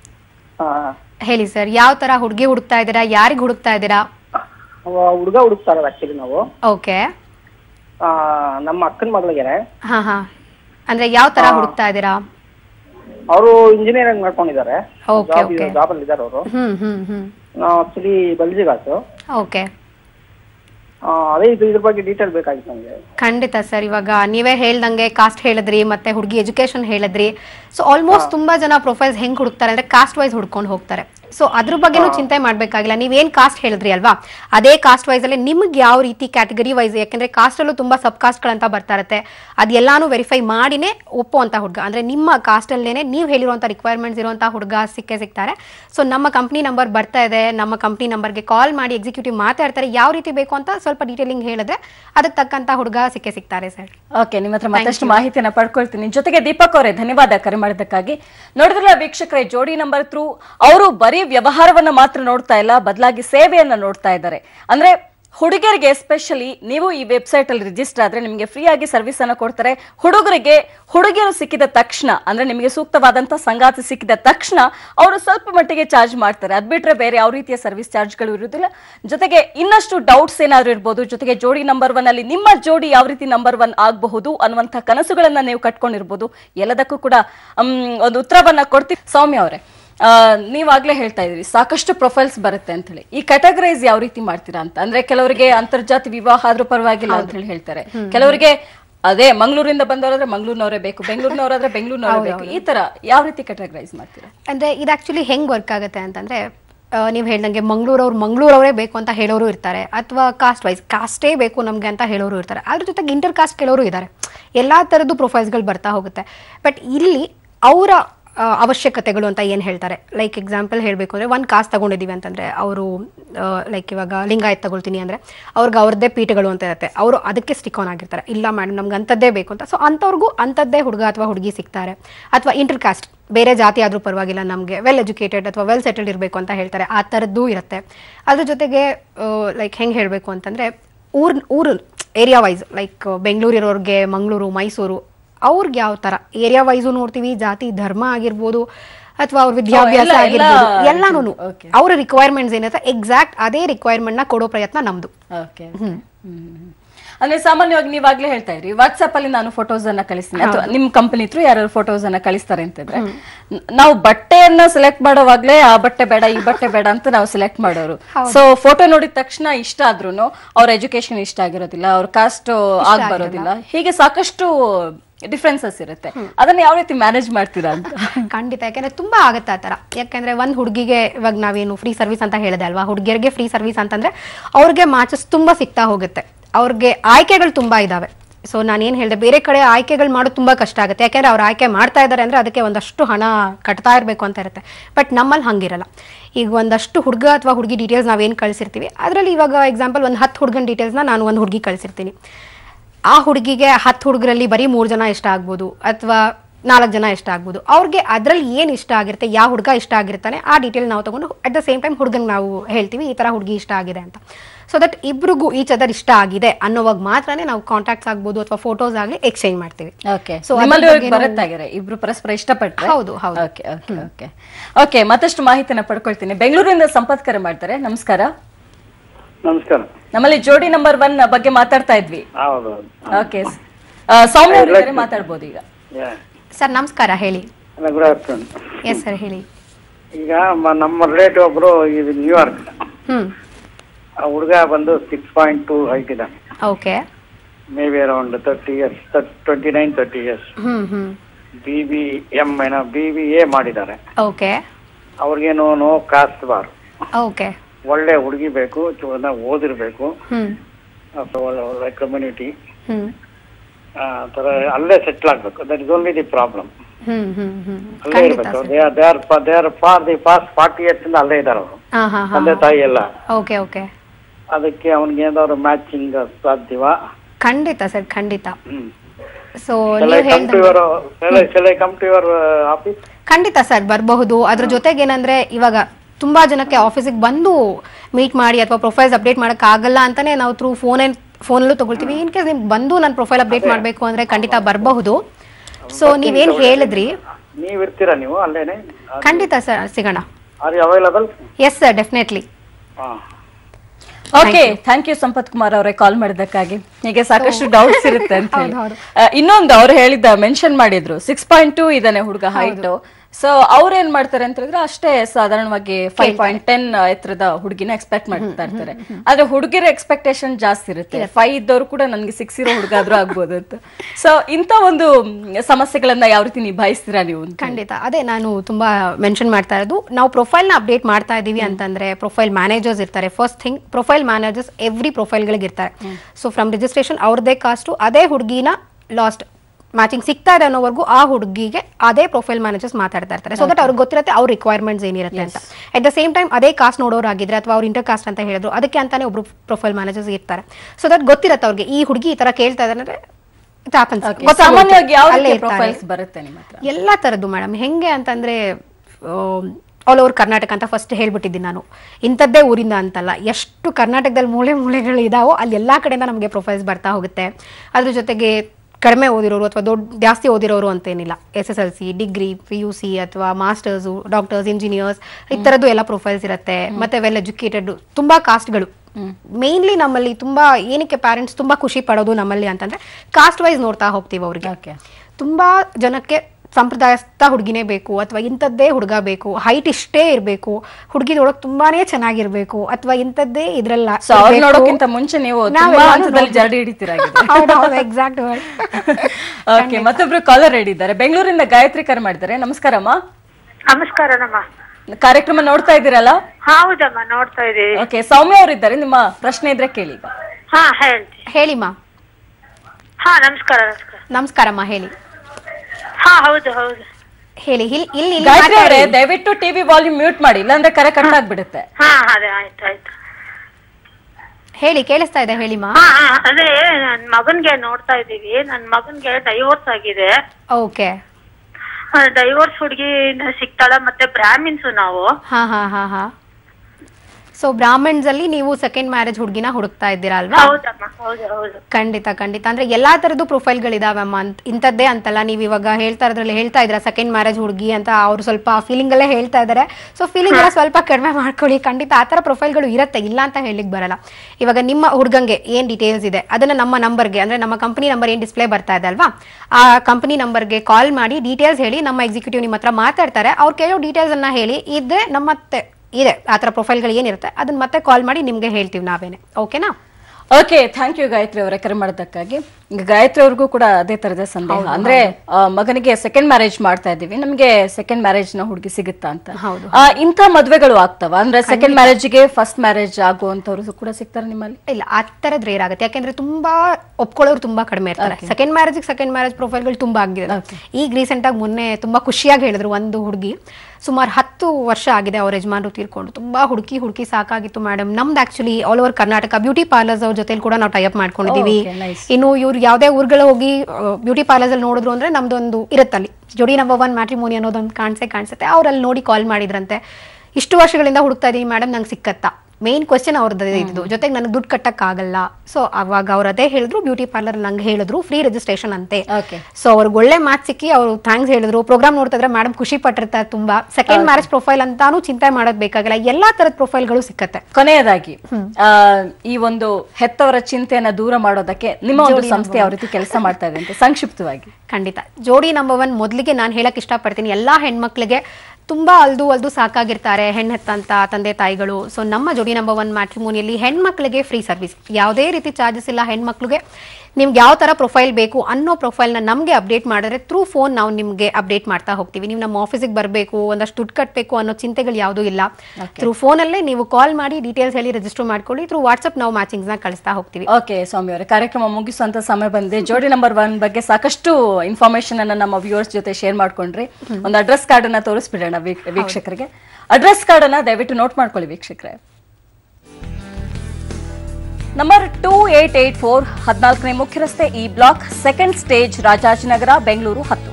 ಹೇಳಿ ಸರ್, ಯಾವ ತರ ಹುಡುಗಿ ಹುಡುಕ್ತಾ ಇದ್ದೀರಾ, ಯಾರಿಗೆ ಹುಡುಕ್ತಾ ಇದ್ದೀರಾ? ಹುಡುಗ ಹುಡುಕ್ತಾ ಇರೋದು ಆಕ್ಚುಲಿ ನಾವು. ಓಕೆ, ನಮ್ಮ ಅಕ್ಕನ ಮಗಳಿಗೆ. ಹಾ ಅಂದ್ರೆ ಯಾವ ತರ ಹುಡುಕ್ತಾ ಇದ್ದೀರಾ? ಅವರು ಇಂಜಿನಿಯರಿಂಗ್ ಮಾಡ್ಕೊಂಡಿದ್ದಾರೆ, ಓಕೆ ಓಕೆ, ಜಾಬ್ ಅಲ್ಲಿ ಇದ್ದಾರೆ ಅವರು. ಆಕ್ಚುಲಿ ಬಲ್ಜಿಗಾಸು. ಓಕೆ, ಅದೇ ಇದ್ರ ಬಗ್ಗೆ ಡೀಟೇಲ್ ಬೇಕಾಗಿತ್ತು ನಮಗೆ. ಖಂಡಿತ ಸರ್. ಇವಾಗ ನೀವೇ ಹೇಳ್ದಂಗೆ ಕಾಸ್ಟ್ ಹೇಳಿದ್ರಿ, ಮತ್ತೆ ಹುಡುಗಿ ಎಜುಕೇಶನ್ ಹೇಳಿದ್ರಿ. ಸೊ ಆಲ್ಮೋಸ್ಟ್ ತುಂಬಾ ಜನ ಪ್ರೊಫೈಲ್ಸ್ ಹೆಂಗ್ ಹುಡುಕ್ತಾರೆ ಅಂದ್ರೆ ಕಾಸ್ಟ್ ವೈಸ್ ಹುಡ್ಕೊಂಡು ಹೋಗ್ತಾರೆ. ಸೊ ಅದ್ರ ಬಗ್ಗೆನೂ ಚಿಂತೆ ಮಾಡ್ಬೇಕಾಗಿಲ್ಲ. ನೀವೇನ್ ಕಾಸ್ಟ್ ಹೇಳಿದ್ರಿ ಅಲ್ವಾ, ಅದೇ ಕಾಸ್ಟ್ ವೈಸ್ ಅಲ್ಲಿ ನಿಮ್ಗೆ ಯಾವ ರೀತಿ ಕ್ಯಾಟಗರಿ ವೈಸ್, ಯಾಕಂದ್ರೆ ಕಾಸ್ಟ್ ಅಲ್ಲೂ ತುಂಬಾ ಸಬ್ ಕಾಸ್ಟ್ ಗಳಂತ ಬರ್ತಾ ಇರುತ್ತೆ, ಅದೆಲ್ಲಾನು ವೆರಿಫೈ ಮಾಡಿನೇ ಒಪ್ಪುವಂತ ಹುಡುಗ, ಅಂದ್ರೆ ನಿಮ್ಮ ಕಾಸ್ಟ್ ಅಲ್ಲೇನೆ ನೀವು ಹೇಳಿರುವಂತ ರಿಕ್ವೈರ್ಮೆಂಟ್ಸ್ ಇರುವಂತ ಹುಡುಗ ಸಿಗ್ತಾರೆ. ಸೊ ನಮ್ಮ ಕಂಪ್ನಿ ನಂಬರ್ ಬರ್ತಾ ಇದೆ, ನಮ್ಮ ಕಂಪ್ನಿ ನಂಬರ್ಗೆ ಕಾಲ್ ಮಾಡಿ ಎಕ್ಸಿಕ್ಯೂಟಿವ್ ಮಾತಾಡ್ತಾರೆ, ಯಾವ ರೀತಿ ಬೇಕು ಅಂತ ಸ್ವಲ್ಪ ಡೀಟೇಲಿಂಗ್ ಹೇಳಿದ್ರೆ ಅದಕ್ಕೆ ತಕ್ಕಂತ ಹುಡುಗ ಸಿಗ್ತಾರೆ ಸರ್. ಓಕೆ, ನಿಮ್ಮ ಹತ್ರ ಮತ್ತಷ್ಟು ಮಾಹಿತಿಯನ್ನ ಪಡ್ಕೊಳ್ತೀನಿ. ಜೊತೆಗೆ ದೀಪಕ್ ಅವರೇ ಧನ್ಯವಾದ ಕರೆ ಮಾಡಿದ್ದಕ್ಕಾಗಿ. ನೋಡಿದ್ರಲ್ಲ ವೀಕ್ಷಕರೇ, ಜೋಡಿ ನಂಬರ್ ಥ್ರೂ ಅವರು ಬರೀ ವ್ಯವಹಾರವನ್ನ ಮಾತ್ರ ನೋಡ್ತಾ ಇಲ್ಲ, ಬದಲಾಗಿ ಸೇವೆಯನ್ನ ನೋಡ್ತಾ ಇದ್ದಾರೆ. ಅಂದ್ರೆ ಹುಡುಗರಿಗೆ ಎಸ್ಪೆಷಲಿ ನೀವು ಈ ವೆಬ್ಸೈಟ್ ಅಲ್ಲಿ ರಿಜಿಸ್ಟರ್ ಆದ್ರೆ ನಿಮಗೆ ಫ್ರೀ ಆಗಿ ಸರ್ವಿಸ್ ಅನ್ನ ಕೊಡ್ತಾರೆ. ಹುಡುಗಿಯರು ಸಿಕ್ಕಿದ ತಕ್ಷಣ, ಅಂದ್ರೆ ನಿಮಗೆ ಸೂಕ್ತವಾದಂತ ಸಂಗಾತಿ ಸಿಕ್ಕಿದ ತಕ್ಷಣ ಅವರು ಸ್ವಲ್ಪ ಮಟ್ಟಿಗೆ ಚಾರ್ಜ್ ಮಾಡ್ತಾರೆ. ಅದ್ ಬಿಟ್ರೆ ಬೇರೆ ಯಾವ ರೀತಿಯ ಸರ್ವಿಸ್ ಚಾರ್ಜ್ಗಳು ಇರುವುದಿಲ್ಲ. ಜೊತೆಗೆ ಇನ್ನಷ್ಟು ಡೌಟ್ಸ್ ಏನಾದ್ರು ಇರ್ಬೋದು, ಜೊತೆಗೆ ಜೋಡಿ ನಂಬರ್ 1 ಅಲ್ಲಿ ನಿಮ್ಮ ಜೋಡಿ ಯಾವ ರೀತಿ ನಂಬರ್ 1 ಆಗಬಹುದು ಅನ್ನುವಂಥ ಕನಸುಗಳನ್ನ ನೀವು ಕಟ್ಕೊಂಡಿರ್ಬೋದು. ಎಲ್ಲದಕ್ಕೂ ಕೂಡ ಒಂದು ಉತ್ತರವನ್ನ ಕೊಡ್ತೀವಿ. ಸೌಮ್ಯ ಅವರೇ, ನೀವಾಗ್ಲೇ ಹೇಳ್ತಾ ಇದ್ರಿ ಸಾಕಷ್ಟು ಪ್ರೊಫೈಲ್ಸ್ ಬರುತ್ತೆ ಅಂತ ಹೇಳಿ, ಈ ಕ್ಯಾಟಗರೈಸ್ ಯಾವ ರೀತಿ ಮಾಡ್ತೀರಾ ಅಂತ? ಅಂದ್ರೆ ಕೆಲವರಿಗೆ ಅಂತರ್ಜಾತಿ ವಿವಾಹ ಆದ್ರೂ ಪರವಾಗಿಲ್ಲ ಅಂತ ಹೇಳಿ ಹೇಳ್ತಾರೆ, ಕೆಲವರಿಗೆ ಅದೇ ಮಂಗಳೂರಿಂದ ಬಂದವರಾದ್ರೆ ಮಂಗಳೂರಿನವರೇ ಬೇಕು, ಬೆಂಗಳೂರಿನವರಾದ್ರೆ ಬೆಂಗಳೂರಿನವರೇ ಬೇಕು. ಈ ತರ ಯಾವ ರೀತಿ ಕ್ಯಾಟಗರೈಸ್ ಮಾಡ್ತೀರಾ? ಅಂದ್ರೆ ಇದು ಆಕ್ಚುಲಿ ಹೆಂಗ್ ವರ್ಕ್ ಆಗುತ್ತೆ ಅಂತಂದ್ರೆ, ನೀವು ಹೇಳ್ದಂಗೆ ಮಂಗಳೂರವರೇ ಬೇಕು ಅಂತ ಹೇಳೋರು ಇರ್ತಾರೆ, ಅಥವಾ ಕಾಸ್ಟ್ ವೈಸ್ ಕಾಸ್ಟೇ ಬೇಕು ನಮ್ಗೆ ಅಂತ ಹೇಳೋರು ಇರ್ತಾರೆ. ಅದ್ರ ಜೊತೆಗೆ ಇಂಟರ್ ಕಾಸ್ಟ್ ಕೆಲವರು ಇದ್ದಾರೆ. ಎಲ್ಲಾ ತರದ್ದು ಪ್ರೊಫೈಲ್ಸ್ಗಳು ಬರ್ತಾ ಹೋಗುತ್ತೆ. ಬಟ್ ಇಲ್ಲಿ ಅವರ ಅವಶ್ಯಕತೆಗಳು ಅಂತ ಏನು ಹೇಳ್ತಾರೆ, ಲೈಕ್ ಎಕ್ಸಾಂಪಲ್ ಹೇಳಬೇಕು ಅಂದರೆ, ಒಂದು ಕಾಸ್ಟ್ ತಗೊಂಡಿದ್ದೀವಿ ಅಂತಂದರೆ ಅವರು ಲೈಕ್ ಇವಾಗ ಲಿಂಗಾಯತ್ ತಗೊಳ್ತೀನಿ ಅಂದರೆ ಅವ್ರಿಗೆ ಅವ್ರದ್ದೇ ಪೀಠಗಳು ಅಂತ ಇರುತ್ತೆ, ಅವರು ಅದಕ್ಕೆ ಸ್ಟಿಕ್ ಆನ್ ಆಗಿರ್ತಾರೆ, ಇಲ್ಲ ಮೇಡಮ್ ನಮ್ಗೆ ಅಂಥದ್ದೇ ಬೇಕು ಅಂತ. ಸೊ ಅಂಥವ್ರಿಗೂ ಅಂಥದ್ದೇ ಹುಡುಗ ಅಥವಾ ಹುಡುಗಿ ಸಿಗ್ತಾರೆ. ಅಥವಾ ಇಂಟರ್ ಕಾಸ್ಟ್, ಬೇರೆ ಜಾತಿ ಆದರೂ ಪರವಾಗಿಲ್ಲ, ನಮಗೆ ವೆಲ್ ಎಜುಕೇಟೆಡ್ ಅಥವಾ ವೆಲ್ ಸೆಟಲ್ಡ್ ಇರಬೇಕು ಅಂತ ಹೇಳ್ತಾರೆ, ಆ ಥರದ್ದೂ ಇರುತ್ತೆ. ಅದ್ರ ಜೊತೆಗೆ ಲೈಕ್ ಹೆಂಗೆ ಹೇಳಬೇಕು ಅಂತಂದರೆ, ಊರು ಏರಿಯಾ ವೈಸ್, ಲೈಕ್ ಬೆಂಗಳೂರಿರೋರಿಗೆ ಮಂಗಳೂರು, ಮೈಸೂರು, ಅವ್ರಿಗೆ ಯಾವ ತರ ಏರಿಯಾ ವೈಸು ನೋಡ್ತೀವಿ, ಜಾತಿ ಧರ್ಮ ಆಗಿರ್ಬೋದು ಅಥವಾ ಅವ್ರ ವಿದ್ಯಾಭ್ಯಾಸ ಆಗಿರ್ಬೋದು, ಎಲ್ಲಾನು ಅವ್ರ ರಿಕ್ವೈರ್ಮೆಂಟ್ಸ್ ಏನಿರುತ್ತೆ ಎಕ್ಸಾಕ್ಟ್ ಅದೇ ರಿಕ್ವೈರ್ಮೆಂಟ್ ನ ಕೊಡೋ ಪ್ರಯತ್ನ ನಮ್ದು. ಅಂದ್ರೆ ಸಾಮಾನ್ಯವಾಗಿ ನೀವಾಗ್ಲೇ ಹೇಳ್ತಾ ಇದ್ರಿ, ವಾಟ್ಸ್ಆಪ್ ಅಲ್ಲಿ ನಾನು ಫೋಟೋಸ್ ಅನ್ನ ಕಳಿಸ್ತೀನಿ ಅಥವಾ ನಿಮ್ ಕಂಪನಿ ಥ್ರೂ ಯಾರು ಫೋಟೋಸ್ ಅನ್ನ ಕಳಿಸ್ತಾರೆ ಅಂತಿದ್ರೆ, ನಾವು ಬಟ್ಟೆಯನ್ನ ಸೆಲೆಕ್ಟ್ ಮಾಡೋವಾಗ್ಲೇ ಆ ಬಟ್ಟೆ ಬೇಡ ಈ ಬಟ್ಟೆ ಬೇಡ ಅಂತ ನಾವು ಸೆಲೆಕ್ಟ್ ಮಾಡೋರು. ಸೊ ಫೋಟೋ ನೋಡಿದ ತಕ್ಷಣ ಇಷ್ಟ ಆದ್ರೂ ಅವ್ರ ಎಜುಕೇಶನ್ ಇಷ್ಟ ಆಗಿರೋದಿಲ್ಲ, ಅವ್ರ ಕಾಸ್ಟ್ ಆಗ್ ಬರೋದಿಲ್ಲ, ಹೀಗೆ ಸಾಕಷ್ಟು ಡಿಫ್ರೆನ್ಸಸ್ ಇರುತ್ತೆ, ಅದನ್ನ ಯಾವ ರೀತಿ ಮ್ಯಾನೇಜ್ ಮಾಡ್ತೀರಾ ಅಂತ? ಖಂಡಿತ, ಯಾಕೆಂದ್ರೆ ತುಂಬಾ ಆಗುತ್ತೆ ಆ ಥರ. ಯಾಕೆಂದ್ರೆ ಒಂದು ಹುಡುಗಿಗೆ ಇವಾಗ ನಾವೇನು ಫ್ರೀ ಸರ್ವಿಸ್ ಅಂತ ಹೇಳಿದೆ ಅಲ್ವಾ, ಹುಡುಗಿಯರಿಗೆ ಫ್ರೀ ಸರ್ವಿಸ್ ಅಂತಂದ್ರೆ ಅವ್ರಿಗೆ ಮ್ಯಾಚಸ್ ತುಂಬಾ ಸಿಗ್ತಾ ಹೋಗುತ್ತೆ, ಅವ್ರಿಗೆ ಆಯ್ಕೆಗಳು ತುಂಬಾ ಇದಾವೆ. ಸೊ ನಾನೇನು ಹೇಳಿದೆ, ಬೇರೆ ಕಡೆ ಆಯ್ಕೆಗಳು ಮಾಡೋದು ತುಂಬ ಕಷ್ಟ ಆಗುತ್ತೆ, ಯಾಕೆಂದರೆ ಅವ್ರು ಆಯ್ಕೆ ಮಾಡ್ತಾ ಇದ್ದಾರೆ ಅಂದರೆ ಅದಕ್ಕೆ ಒಂದಷ್ಟು ಹಣ ಕಟ್ತಾ ಇರಬೇಕು ಅಂತ ಇರುತ್ತೆ. ಬಟ್ ನಮ್ಮಲ್ಲಿ ಹಂಗಿರಲ್ಲ. ಈಗ ಒಂದಷ್ಟು ಹುಡುಗ ಅಥವಾ ಹುಡುಗಿ ಡೀಟೇಲ್ಸ್ ನಾವೇನು ಕಳಿಸಿರ್ತೀವಿ, ಅದರಲ್ಲಿ ಇವಾಗ ಎಕ್ಸಾಂಪಲ್ ಒಂದು 10 ಹುಡುಗನ ಡೀಟೇಲ್ಸ್ನ ನಾನು ಒಂದು ಹುಡುಗಿ ಕಳಿಸಿರ್ತೀನಿ. ಆ ಹುಡುಗಿಗೆ 10 ಹುಡುಗರಲ್ಲಿ ಬರೀ 3 ಜನ ಇಷ್ಟ ಆಗ್ಬೋದು ಅಥವಾ 4 ಜನ ಇಷ್ಟ ಆಗ್ಬೋದು. ಅವ್ರಿಗೆ ಅದರಲ್ಲಿ ಏನು ಇಷ್ಟ ಆಗಿರುತ್ತೆ, ಯಾವ ಹುಡುಗ ಇಷ್ಟ ಆಗಿರ್ತಾನೆ ಆ ಡೀಟೇಲ್ ನಾವು ತಗೊಂಡು ಅಟ್ ದ ಸೇಮ್ ಟೈಮ್ ಹುಡುಗಂಗೆ ನಾವು ಹೇಳ್ತೀವಿ ಈ ಥರ ಹುಡುಗಿ ಇಷ್ಟ ಆಗಿದೆ ಅಂತ. ಸೊ ದಟ್ ಇಬ್ರಿಗೂ ಈಚ್ ಅದರ್ ಇಷ್ಟ ಆಗಿದೆ ಅನ್ನೋವಾಗ ಮಾತ್ರನೇ ನಾವು ಕಾಂಟ್ಯಾಕ್ಟ್ಸ್ ಆಗ್ಬೋದು ಅಥವಾ ಫೋಟೋಸ್ ಆಗಲಿ ಎಕ್ಸ್ಚೇಂಜ್ ಮಾಡ್ತೀವಿ. ಸೊ ಇಬ್ರು ಪರಸ್ಪರ ಇಷ್ಟಪಟ್ಟರೆ. ಹೌದು ಹೌದು. ಓಕೆ, ಮತ್ತಷ್ಟು ಮಾಹಿತಿನ ಪಡ್ಕೊಳ್ತೀನಿ. ಬೆಂಗಳೂರಿಂದ ಸಂಪರ್ಕ ಮಾಡ್ತಾರೆ. ನಮಸ್ಕಾರ. ನಮಸ್ಕಾರ. ನಮ್ಮಲ್ಲಿ ಜೋಡಿ ನಂಬರ್ 1 ಬಗ್ಗೆ ಮಾತಾಡ್ತಾ ಇದ್ವಿ. ಓಕೆ, ಸೌಮ್ಯ ಅವರಿದ್ದಾರೆ, ಮಾತಾಡ್ಬೋದು ಈಗ. ಸರ್ ನಮಸ್ಕಾರ, ಹೇಳಿ. Good afternoon. ಎಸ್ ಸರ್, ಹೇಳಿ. ಈಗ ನಮ್ಮ ರಿಲೇಟಿವ್ ಒಬ್ರು ಇದು ನ್ಯೂಯಾರ್ಕ್, ಆ ಹುಡುಗ ಬಂದು 6.2 ಹೈಟ್ ಇದ್ದಾನೆ. Okay. Maybe around 30 years, 29-30 years. BBM ಏನೋ BBA ಮಾಡಿದ್ದಾರೆ. ಓಕೆ. ಅವ್ರಿಗೇನು ನೋ ಕಾಸ್ಟ್ ಬಾರ್. ಓಕೆ. ಒಳ್ಳೆ ಹುಡುಗಿ ಬೇಕು, ಓದಿರ್ಬೇಕು, ಒಳ್ಳೆ ಕಮ್ಯುನಿಟಿ, ಅಲ್ಲೇ ಸೆಟ್ಲ್ ಆಗ್ಬೇಕು. That is only the problem. ಅಲ್ಲೇ ಇರ್ಬೇಕು. They are for the past 40 years ಇಂದ ಅಲ್ಲೇ ಇದಾರೆ ಅವರು, ತಂದೆ ತಾಯಿ ಎಲ್ಲ. Okay okay. ಅದಕ್ಕೆ ಅವನಿಗೆ ಏನಾದ್ರು ಮ್ಯಾಚಿಂಗ್ ಸಾಧ್ಯವಾ? ಖಂಡಿತ ಸರ್, ಖಂಡಿತ. So office? ಖಂಡಿತ ಸರ್, ಬರಬಹುದು. ಅದ್ರ ಜೊತೆಗೆ ಏನಂದ್ರೆ ಇವಾಗ ತುಂಬಾ ಜನಕ್ಕೆ ಆಫೀಸಿಗೆ ಬಂದು ಮೀಟ್ ಮಾಡಿ ಅಥವಾ ಪ್ರೊಫೈಲ್ಸ್ ಅಪ್ಡೇಟ್ ಮಾಡಕ್ ಆಗಲ್ಲ ಅಂತಾನೆ ನಾವು ಥ್ರೂ ಫೋನಲ್ಲೂ ತಗೊಳ್ತೀವಿ. ಇನ್ ಕೇಸ್ ನಿಮ್ಗೆ ಬಂದು ನನ್ನ ಪ್ರೊಫೈಲ್ ಅಪ್ಡೇಟ್ ಮಾಡಬೇಕು ಅಂದ್ರೆ ಖಂಡಿತ ಬರಬಹುದು. ಸೊ ನೀವೇನ್ ಹೇಳಿದ್ರಿ, ನೀವಿರ್ತೀರಾ ನೀವು ಅಲ್ಲೇನೆ? ಖಂಡಿತ ಸರ್, ಸಿಗೋಣ. Are you available? Yes sir, definitely. Okay, thank you Sampath Kumar ಅವರೇ ಕಾಲ್ ಮಾಡಿದ್ದಕ್ಕಾಗಿ. ಹೀಗೆ ಸಾಕಷ್ಟು ಡೌಟ್ಸ್ ಇರುತ್ತೆ ಅಂತ ಹೇಳಿ. ಇನ್ನೊಂದು ಅವ್ರು ಹೇಳಿದ ಮೆನ್ಷನ್ ಮಾಡಿದ್ರು 6.2 ಇದಾನೆ ಹುಡುಗ ಹೈಟ್. ಸೊ ಅವ್ರು ಏನ್ ಮಾಡ್ತಾರೆ ಅಂತ ಹೇಳಿದ್ರೆ ಅಷ್ಟೇ ಸಾಧಾರಣವಾಗಿ 5.10 ಎತ್ತರದ ಹುಡುಗಿನ ಎಕ್ಸ್ಪೆಕ್ಟ್ ಮಾಡ್ತಾ ಇರ್ತಾರೆ. ಆದ್ರೆ ಹುಡುಗಿರ ಎಕ್ಸ್ಪೆಕ್ಟೇಷನ್ ಜಾಸ್ತಿ ಇರುತ್ತೆ. 5 ಇದ್ದವ್ರು ಕೂಡ ನನ್ಗೆ 6 ಇರೋ ಹುಡುಗ ಆದ್ರೂ ಆಗ್ಬೋದು ಅಂತ. ಸೊ ಇಂತ ಒಂದು ಸಮಸ್ಯೆಗಳನ್ನ ಯಾವ ರೀತಿ ನಿಭಾಯಿಸ್ತೀರಾ ನೀವು? ಖಂಡಿತ, ಅದೇ ನಾನು ತುಂಬಾ ಮೆನ್ಷನ್ ಮಾಡ್ತಾ ಇರೋದು. ನಾವು ಪ್ರೊಫೈಲ್ ನ ಅಪ್ಡೇಟ್ ಮಾಡ್ತಾ ಇದೀವಿ ಅಂತಂದ್ರೆ ಪ್ರೊಫೈಲ್ ಮ್ಯಾನೇಜರ್ಸ್ ಇರ್ತಾರೆ. First thing, profile managers every profile ಗಳಿಗೆ ಇರ್ತಾರೆ. ಸೊ ಫ್ರಮ್ ರಿಜಿಸ್ಟ್ರೇಷನ್ ಅವ್ರದೇ ಕಾಸ್ಟು ಅದೇ ಹುಡುಗಿನ ಲಾಸ್ಟ್ ಮ್ಯಾಚಿಂಗ್ ಸಿಗ್ತಾ ಇದೆ ಅನ್ನೋವರೆಗೂ ಆ ಹುಡುಗಿಗೆ ಅದೇ ಪ್ರೊಫೈಲ್ ಮ್ಯಾನೇಜರ್ಸ್ ಮಾತಾಡ್ತಾ ಇರ್ತಾರೆ. ಸೊ ದಟ್ ಅವ್ರಿಗೆ ಗೊತ್ತಿರುತ್ತೆ ಅವ್ರ ರಿಕ್ವೈರ್ಮೆಂಟ್ಸ್ ಏನಿರುತ್ತೆ ಅಂತ. ಅಟ್ ದ ಸೇಮ್ ಟೈಮ್ ಅದೇ ಕಾಸ್ಟ್ ನೋಡೋರಾಗಿದ್ರೆ ಅಥವಾ ಅವ್ರು ಇಂಟರ್ ಕಾಸ್ಟ್ ಅಂತ ಹೇಳಿದ್ರು ಅದಕ್ಕೆ ಅಂತಾನೆ ಒಬ್ರು ಪ್ರೊಫೈಲ್ ಮ್ಯಾನೇಜರ್ಸ್ ಇರ್ತಾರೆ. ಸೊ ದಟ್ ಗೊತ್ತಿರುತ್ತೆ ಅವ್ರಿಗೆ ಈ ಹುಡುಗಿ ಈ ತರ ಕೇಳ್ತಾ ಇದ್ದಾರೆ ಅಂದ್ರೆ ಎಲ್ಲಾ ತರದ್ದು ಮೇಡಮ್. ಹೆಂಗೆ ಅಂತಂದ್ರೆ ಆಲ್ ಓವರ್ ಕರ್ನಾಟಕ ಅಂತ ಫಸ್ಟ್ ಹೇಳ್ಬಿಟ್ಟಿದ್ದೀನಿ ನಾನು. ಇಂಥದ್ದೇ ಊರಿಂದ ಅಂತಲ್ಲ, ಎಷ್ಟು ಕರ್ನಾಟಕದಲ್ಲಿ ಮೂಲೆಗಳು ಇದಾವೋ ಅಲ್ಲಿ ಎಲ್ಲಾ ಕಡೆಯಿಂದ ನಮಗೆ ಪ್ರೊಫೈಲ್ಸ್ ಬರ್ತಾ ಹೋಗುತ್ತೆ. ಅದ್ರ ಜೊತೆಗೆ ಕಡಿಮೆ ಓದಿರೋರು ಅಥವಾ ಜಾಸ್ತಿ ಓದಿರೋರು ಅಂತೇನಿಲ್ಲ, SSLC, ಡಿಗ್ರಿ, PUC ಅಥವಾ ಮಾಸ್ಟರ್ಸು, ಡಾಕ್ಟರ್ಸ್, ಇಂಜಿನಿಯರ್ಸ್, ಈ ಥರದ್ದು ಎಲ್ಲ ಪ್ರೊಫೈಲ್ಸ್ ಇರುತ್ತೆ. ಮತ್ತೆ ವೆಲ್ ಎಜುಕೇಟೆಡ್ ತುಂಬಾ ಕಾಸ್ಟ್ಗಳು. ಮೇನ್ಲಿ ನಮ್ಮಲ್ಲಿ ತುಂಬಾ ಏನಕ್ಕೆ ಪೇರೆಂಟ್ಸ್ ತುಂಬಾ ಖುಷಿ ಪಡೋದು ನಮ್ಮಲ್ಲಿ ಅಂತಂದ್ರೆ ಕಾಸ್ಟ್ ವೈಸ್ ನೋಡ್ತಾ ಹೋಗ್ತೀವಿ. ಅವ್ರಿಗೆ ತುಂಬಾ ಜನಕ್ಕೆ ಸಂಪ್ರದಾಯಸ್ಥ ಹುಡುಗಿನೇ ಬೇಕು ಅಥವಾ ಇಂಥದ್ದೇ ಹುಡುಗ ಬೇಕು, ಹೈಟ್ ಇಷ್ಟೇ ಇರಬೇಕು, ಹುಡುಗಿ ನೋಡೋಕೆ ತುಂಬಾನೇ ಚೆನ್ನಾಗಿರ್ಬೇಕು ಅಥವಾ ಇಂಥದ್ದೇ ಇದ್ರಲ್ಲ ನೋಡೋಕ್ಕಿಂತ ಮುಂಚೆ ನೀವು ಜರಡಿ ಹಿಡಿತೀರಾ. ಎಕ್ಸಾಕ್ಟ್. ಓಕೆ, ಮತ್ತೊಬ್ರು ಕಾಲರ್ ಹಿಡಿದ್ದಾರೆ. ಬೆಂಗಳೂರಿಂದ ಗಾಯತ್ರಿ ಕರೆ ಮಾಡಿದ್ದಾರೆ. ನಮಸ್ಕಾರಮ್ಮ. ನಮಸ್ಕಾರಮ್ಮ. ಕಾರ್ಯಕ್ರಮ ನೋಡ್ತಾ ಇದ್ದೀರಲ್ಲ? ಹೌದಮ್ಮ, ನೋಡ್ತಾ ಇದೀವಿ. ಓಕೆ, ಸೌಮ್ಯ ಅವರು ಇದ್ದಾರೆ, ನಿಮ್ಮ ಪ್ರಶ್ನೆ ಇದ್ರೆ ಕೇಳಿ. ಹಾ, ಹೇಳಿಮ್ಮ. ಹಾ, ನಮಸ್ಕಾರ. ನಮಸ್ಕಾರಮ್ಮ, ಹೇಳಿ. ಹಾ, ಹೌದು ಹೌದು, ಹೇಳಿ. ಇಲ್ಲಿ ದಯವಿಟ್ಟು ಟಿವಿ ವಾಲ್ಯೂಮ್ ಮ್ಯೂಟ್ ಮಾಡಿ, ಇಲ್ಲಾಂದ್ರೆ ಕರೆ ಕಟ್ ಆಗ್ಬಿಡುತ್ತೆ. ಹಾ, ಅದೇ ಆಯ್ತು. ಹೇಳಿ, ಕೇಳಿಸ್ತಾ ಇದೆ, ಹೇಳಿಮ್ಮ. ಅದೇ ನನ್ ಮಗನ್ಗೆ ನೋಡ್ತಾ ಇದೀವಿ. ನನ್ ಮಗನ್ಗೆ ಡೈವೋರ್ಸ್ ಆಗಿದೆ. ಓಕೆ. ಡೈವೋರ್ಸ್ ಹುಡುಗಿ ಸಿಗ್ತಾಳ, ಮತ್ತೆ ಬ್ರಾಹ್ಮಿನ್ಸ್ ನಾವು. ಹಾ. ಸೊ ಬ್ರಾಹ್ಮಣ್ಸ್ ಅಲ್ಲಿ ನೀವು ಸೆಕೆಂಡ್ ಮ್ಯಾರೇಜ್ ಹುಡುಗಿನ ಹುಡುಕ್ತಾ ಇದ್ದೀರಾ ಅಲ್ವಾ? ಖಂಡಿತ. ಅಂದ್ರೆ ಎಲ್ಲಾ ತರದ್ದು ಪ್ರೊಫೈಲ್ಗಳಿದಾವೆ ಅಮ್ಮ, ಇಂಥದ್ದೇ ಅಂತಲ್ಲ. ನೀವು ಇವಾಗ ಹೇಳ್ತಾ ಇದ್ರ ಸೆಕೆಂಡ್ ಮ್ಯಾರೇಜ್ ಹುಡುಗಿ ಅಂತ ಅವ್ರು ಸ್ವಲ್ಪ ಫೀಲಿಂಗ್ ಅಲ್ಲೇ ಹೇಳ್ತಾ ಇದಾರೆ. ಸೊ ಫೀಲಿಂಗ್ ಎಲ್ಲ ಸ್ವಲ್ಪ ಕಡಿಮೆ ಮಾಡ್ಕೊಳ್ಳಿ. ಖಂಡಿತ ಆತರ ಪ್ರೊಫೈಲ್ಗಳು ಇರುತ್ತೆ, ಇಲ್ಲ ಅಂತ ಹೇಳಿಕ್ ಬರಲ್ಲ. ಇವಾಗ ನಿಮ್ಮ ಹುಡುಗಂಗೆ ಏನ್ ಡೀಟೇಲ್ಸ್ ಇದೆ ಅದನ್ನ ನಮ್ಮ ನಂಬರ್ಗೆ, ಅಂದ್ರೆ ನಮ್ಮ ಕಂಪನಿ ನಂಬರ್ ಏನ್ ಡಿಸ್ಪ್ಲೇ ಬರ್ತಾ ಇದೆ ಅಲ್ವಾ, ಆ ಕಂಪನಿ ನಂಬರ್ಗೆ ಕಾಲ್ ಮಾಡಿ ಡೀಟೇಲ್ಸ್ ಹೇಳಿ. ನಮ್ಮ ಎಕ್ಸಿಕ್ಯೂಟಿವ್ ನಿಮ್ಮ ಹತ್ರ ಮಾತಾಡ್ತಾರೆ. ಅವ್ರು ಕೇಳೋ ಡೀಟೇಲ್ಸ್ ಅನ್ನ ಹೇಳಿ, ಇದ್ರೆ ನಮ್ಮ ಇದೆ ಆ ಥರ ಪ್ರೊಫೈಲ್ಗಳು ಏನಿರುತ್ತೆ ಅದನ್ನ ಮತ್ತೆ ಕಾಲ್ ಮಾಡಿ ನಿಮ್ಗೆ ಹೇಳ್ತೀವಿ ನಾವೇನೆ. ಓಕೆನಾ? ಓಕೆ, ಥ್ಯಾಂಕ್ ಯು ಗಾಯತ್ರಿ ಅವರೇ ಕರೆ ಮಾಡೋದಕ್ಕಾಗಿ. ಈಗ ಗಾಯತ್ರಿ ಅವ್ರಿಗೂ ಕೂಡ ಅದೇ ತರದ ಸಂದೇಹ, ಅಂದ್ರೆ ಮಗನಿಗೆ ಸೆಕೆಂಡ್ ಮ್ಯಾರೇಜ್ ಮಾಡ್ತಾ ಇದೀವಿ, ನಮಗೆ ಸೆಕೆಂಡ್ ಮ್ಯಾರೇಜ್ ನ ಹುಡುಗಿ ಸಿಗುತ್ತಾ ಅಂತ. ಇಂಥ ಮದ್ವೆಗಳು ಆಗ್ತಾವ ಅಂದ್ರೆ ಸೆಕೆಂಡ್ ಮ್ಯಾರೇಜ್ಗೆ ಫಸ್ಟ್ ಮ್ಯಾರೇಜ್ ಆಗುವಂತವ್ರು ಕೂಡ ಸಿಗ್ತಾರೆ ನಿಮ್ಮಲ್ಲಿ? ಇಲ್ಲ, ಆ ತರದ್ ರೇರ್ ಆಗುತ್ತೆ. ಯಾಕೆಂದ್ರೆ ತುಂಬಾ ಒಪ್ಕೊಳ್ಳೋರು ತುಂಬಾ ಕಡಿಮೆ ಇರ್ತಾರೆ. ಸೆಕೆಂಡ್ ಮ್ಯಾರೇಜ್ ಪ್ರೊಫೈಲ್ಗಳು ತುಂಬಾ ಆಗಿದೆ. ಈಗ ರೀಸೆಂಟ್ ಆಗಿ ಮೊನ್ನೆ ತುಂಬಾ ಖುಷಿಯಾಗಿ ಹೇಳಿದ್ರು, ಒಂದು ಹುಡುಗಿ ಸುಮಾರು 10 ವರ್ಷ ಆಗಿದೆ ಅವ್ರ ಯಜಮಾನರು ತೀರ್ಕೊಂಡು, ತುಂಬಾ ಹುಡುಕಿ ಸಾಕಾಗಿತ್ತು ಮೇಡಮ್. ನಮ್ದು actually all over Karnataka beauty parlours ಅವ್ರ ಜೊತೆ ಕೂಡ ನಾವು ಟೈಅಪ್ ಮಾಡ್ಕೊಂಡಿದೀವಿ. ಇನ್ನು ಇವ್ರು ಯಾವ್ದೇ ಊರ್ಗಳು ಹೋಗಿ ಬ್ಯೂಟಿ ಪಾರ್ಲರ್ಸ್ ಅಲ್ಲಿ ನೋಡಿದ್ರು ಅಂದ್ರೆ ನಮ್ದೊಂದು ಇರುತ್ತಲ್ಲಿ ಜೋಡಿ ನಂಬರ್ 1 ಮ್ಯಾಟ್ರಿಮೋನಿ ಅನ್ನೋದೊಂದು ಕಾಣಿಸುತ್ತೆ. ಅವ್ರಲ್ಲಿ ನೋಡಿ ಕಾಲ್ ಮಾಡಿದ್ರಂತೆ, ಇಷ್ಟು ವರ್ಷಗಳಿಂದ ಹುಡುಕ್ತಾ ಇದೀವಿ ಮೇಡಮ್, ನಂಗೆ ಸಿಕ್ಕತ್ತಾ? ಮೇನ್ ಕ್ವಶನ್ ಅವ್ರದ್ದು ಇದ್ದು, ಜೊತೆಗೆ ನನಗೆ ದುಡ್ಡು ಕಟ್ಟಕ್ ಆಗಲ್ಲ. ಸೊ ಅವಾಗ ಅವ್ರು ಅದೇ ಹೇಳಿದ್ರು, ಬ್ಯೂಟಿ ಪಾರ್ಲರ್ ನಂಗೆ ಹೇಳಿದ್ರು ಫ್ರೀ ರಿಜಿಸ್ಟ್ರೇಷನ್ ಅಂತೆ. ಸೊ ಅವ್ರಿಗೆ ಒಳ್ಳೆ ಮ್ಯಾಚ್ ಸಿಕ್ಕಿ ಅವ್ರು ಥ್ಯಾಂಕ್ಸ್ ಹೇಳಿದ್ರು. ಪ್ರೋಗ್ರಾಮ್ ನೋಡ್ತಾ ಇದ್ರೆ ಮೇಡಮ್ ಖುಷಿ ಪಟ್ಟಿರ್ತಾರೆ ತುಂಬಾ. ಸೆಕೆಂಡ್ ಮ್ಯಾರೇಜ್ ಪ್ರೊಫೈಲ್ ಅಂತಾನು ಚಿಂತೆ ಮಾಡೋದ್ ಬೇಕಾಗಿಲ್ಲ, ಎಲ್ಲಾ ತರದ ಪ್ರೊಫೈಲ್ಗಳು ಸಿಕ್ಕತ್ತೆ. ಕೊನೆಯದಾಗಿ ಈ ಒಂದು ಹೆತ್ತವರ ಚಿಂತೆಯನ್ನ ದೂರ ಮಾಡೋದಕ್ಕೆ ನಿಮ್ಮ ಒಂದು ಸಂಸ್ಥೆ ಯಾವ ರೀತಿ ಕೆಲಸ ಮಾಡ್ತಾ ಇದೆ ಅಂತ ಸಂಕ್ಷಿಪ್ತವಾಗಿ? ಖಂಡಿತ, ಜೋಡಿ ನಂಬರ್ 1 ಮೊದಲಿಗೆ ನಾನು ಹೇಳಕ್ ಇಷ್ಟಪಡ್ತೀನಿ, ಎಲ್ಲಾ ಹೆಣ್ಮಕ್ಳಿಗೆ ತುಂಬಾ ಅಲ್ದು ಸಾಕಾಗಿರ್ತಾರೆ ಹೆಣ್ಣೆತ್ತಂತ ತಂದೆ ತಾಯಿಗಳು. ಸೊ ನಮ್ಮ ಜೋಡಿ ನಂಬರ್ 1 ಮ್ಯಾಟ್ರಿಮೋನಿಯಲ್ಲಿ ಹೆಣ್ಮಕ್ಳಿಗೆ ಫ್ರೀ ಸರ್ವಿಸ್, ಯಾವುದೇ ರೀತಿ ಚಾರ್ಜಸ್ ಇಲ್ಲ. ಹೆಣ್ಮಕ್ಳಿಗೆ ನಿಮ್ಗೆ ಯಾವ ತರ ಪ್ರೊಫೈಲ್ ಬೇಕು ಅನ್ನೋ ಪ್ರೊಫೈಲ್ನ ನಮಗೆ ಅಪ್ಡೇಟ್ ಮಾಡಿದ್ರೆ ಥ್ರೂ ಫೋನ್ ನಾವು ನಿಮಗೆ ಅಪ್ಡೇಟ್ ಮಾಡ್ತಾ ಹೋಗ್ತೀವಿ. ನೀವು ನಮ್ಮ ಆಫೀಸಿಗೆ ಬರಬೇಕು, ಒಂದಷ್ಟು ದುಡ್ಡು ಕಟ್ಟಬೇಕು ಅನ್ನೋ ಚಿಂತೆಗಳು ಯಾವುದೂ ಇಲ್ಲ. ಥ್ರೂ ಫೋನಲ್ಲೇ ನೀವು ಕಾಲ್ ಮಾಡಿ ಡೀಟೇಲ್ಸ್ ಹೇಳಿ ರಿಜಿಸ್ಟರ್ ಮಾಡ್ಕೊಳ್ಳಿ. ಥ್ರೂ ವಾಟ್ಸ್ಆಪ್ ನಾವು ಮ್ಯಾಚಿಂಗ್ಸ್ನ ಕಳಿಸ್ತಾ ಹೋಗ್ತೀವಿ. ಓಕೆ ಸ್ವಾಮಿ ಅವರೇ, ಕಾರ್ಯಕ್ರಮ ಮುಗಿಸುವಂತ ಸಮಯ ಬಂದಿದೆ. ಜೋಡಿ ನಂಬರ್ 1 ಬಗ್ಗೆ ಸಾಕಷ್ಟು ಇನ್ಫಾರ್ಮೇಶನ್ ಅನ್ನ ನಮ್ಮ ವ್ಯೂವರ್ಸ್ ಜೊತೆ ಶೇರ್ ಮಾಡ್ಕೊಂಡ್ರಿ. ಒಂದು ಅಡ್ರೆಸ್ ಕಾರ್ಡ್ ಅನ್ನ ತೋರಿಸ್ಬಿಡೋಣ ವೀಕ್ಷಕರಿಗೆ. ಅಡ್ರೆಸ್ ಕಾರ್ಡ್ ಅನ್ನ ದಯವಿಟ್ಟು ನೋಟ್ ಮಾಡ್ಕೊಳ್ಳಿ ವೀಕ್ಷಕರೇ. ನಂಬರ್ 2884 14ನೇ ಮುಖ್ಯ ರಸ್ತೆ, E block, second stage, Rajajinagar, Bengaluru 10.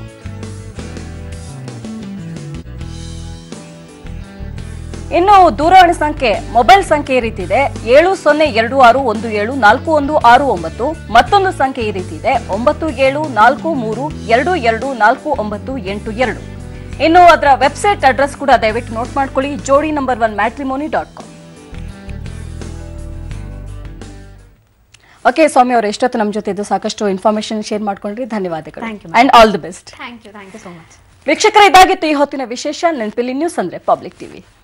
ಇನ್ನು ದೂರವಾಣಿ ಸಂಖ್ಯೆ, ಮೊಬೈಲ್ ಸಂಖ್ಯೆ ಈ ರೀತಿ ಇದೆ 7026174169. ಮತ್ತೊಂದು ಸಂಖ್ಯೆ ಈ ರೀತಿ ಇದೆ 9743224982. ಇನ್ನು ಅದರ ವೆಬ್ಸೈಟ್ ಅಡ್ರೆಸ್ ಕೂಡ ದಯವಿಟ್ಟು ನೋಟ್ ಮಾಡ್ಕೊಳ್ಳಿ, ಜೋಡಿ ನಂಬರ್ 1 matrimony.com. ಓಕೆ ಸ್ವಾಮಿ ಅವರು, ಎಷ್ಟೊತ್ತು ನಮ್ಮ ಜೊತೆ ಇದ್ದು ಸಾಕಷ್ಟು ಇನ್ಫಾರ್ಮೇಶನ್ ಶೇರ್ ಮಾಡ್ಕೊಂಡ್ರಿ, ಧನ್ಯವಾದಗಳು and all the best. Thank you so much. ವೀಕ್ಷಕರೇ, ಇದಾಗಿತ್ತು ಈ ಹೊತ್ತಿನ ವಿಶೇಷ. ನೆನಪಿಲ್ಲಿ ನ್ಯೂಸ್ ಅಂದ್ರೆ ಪಬ್ಲಿಕ್ ಟಿವಿ.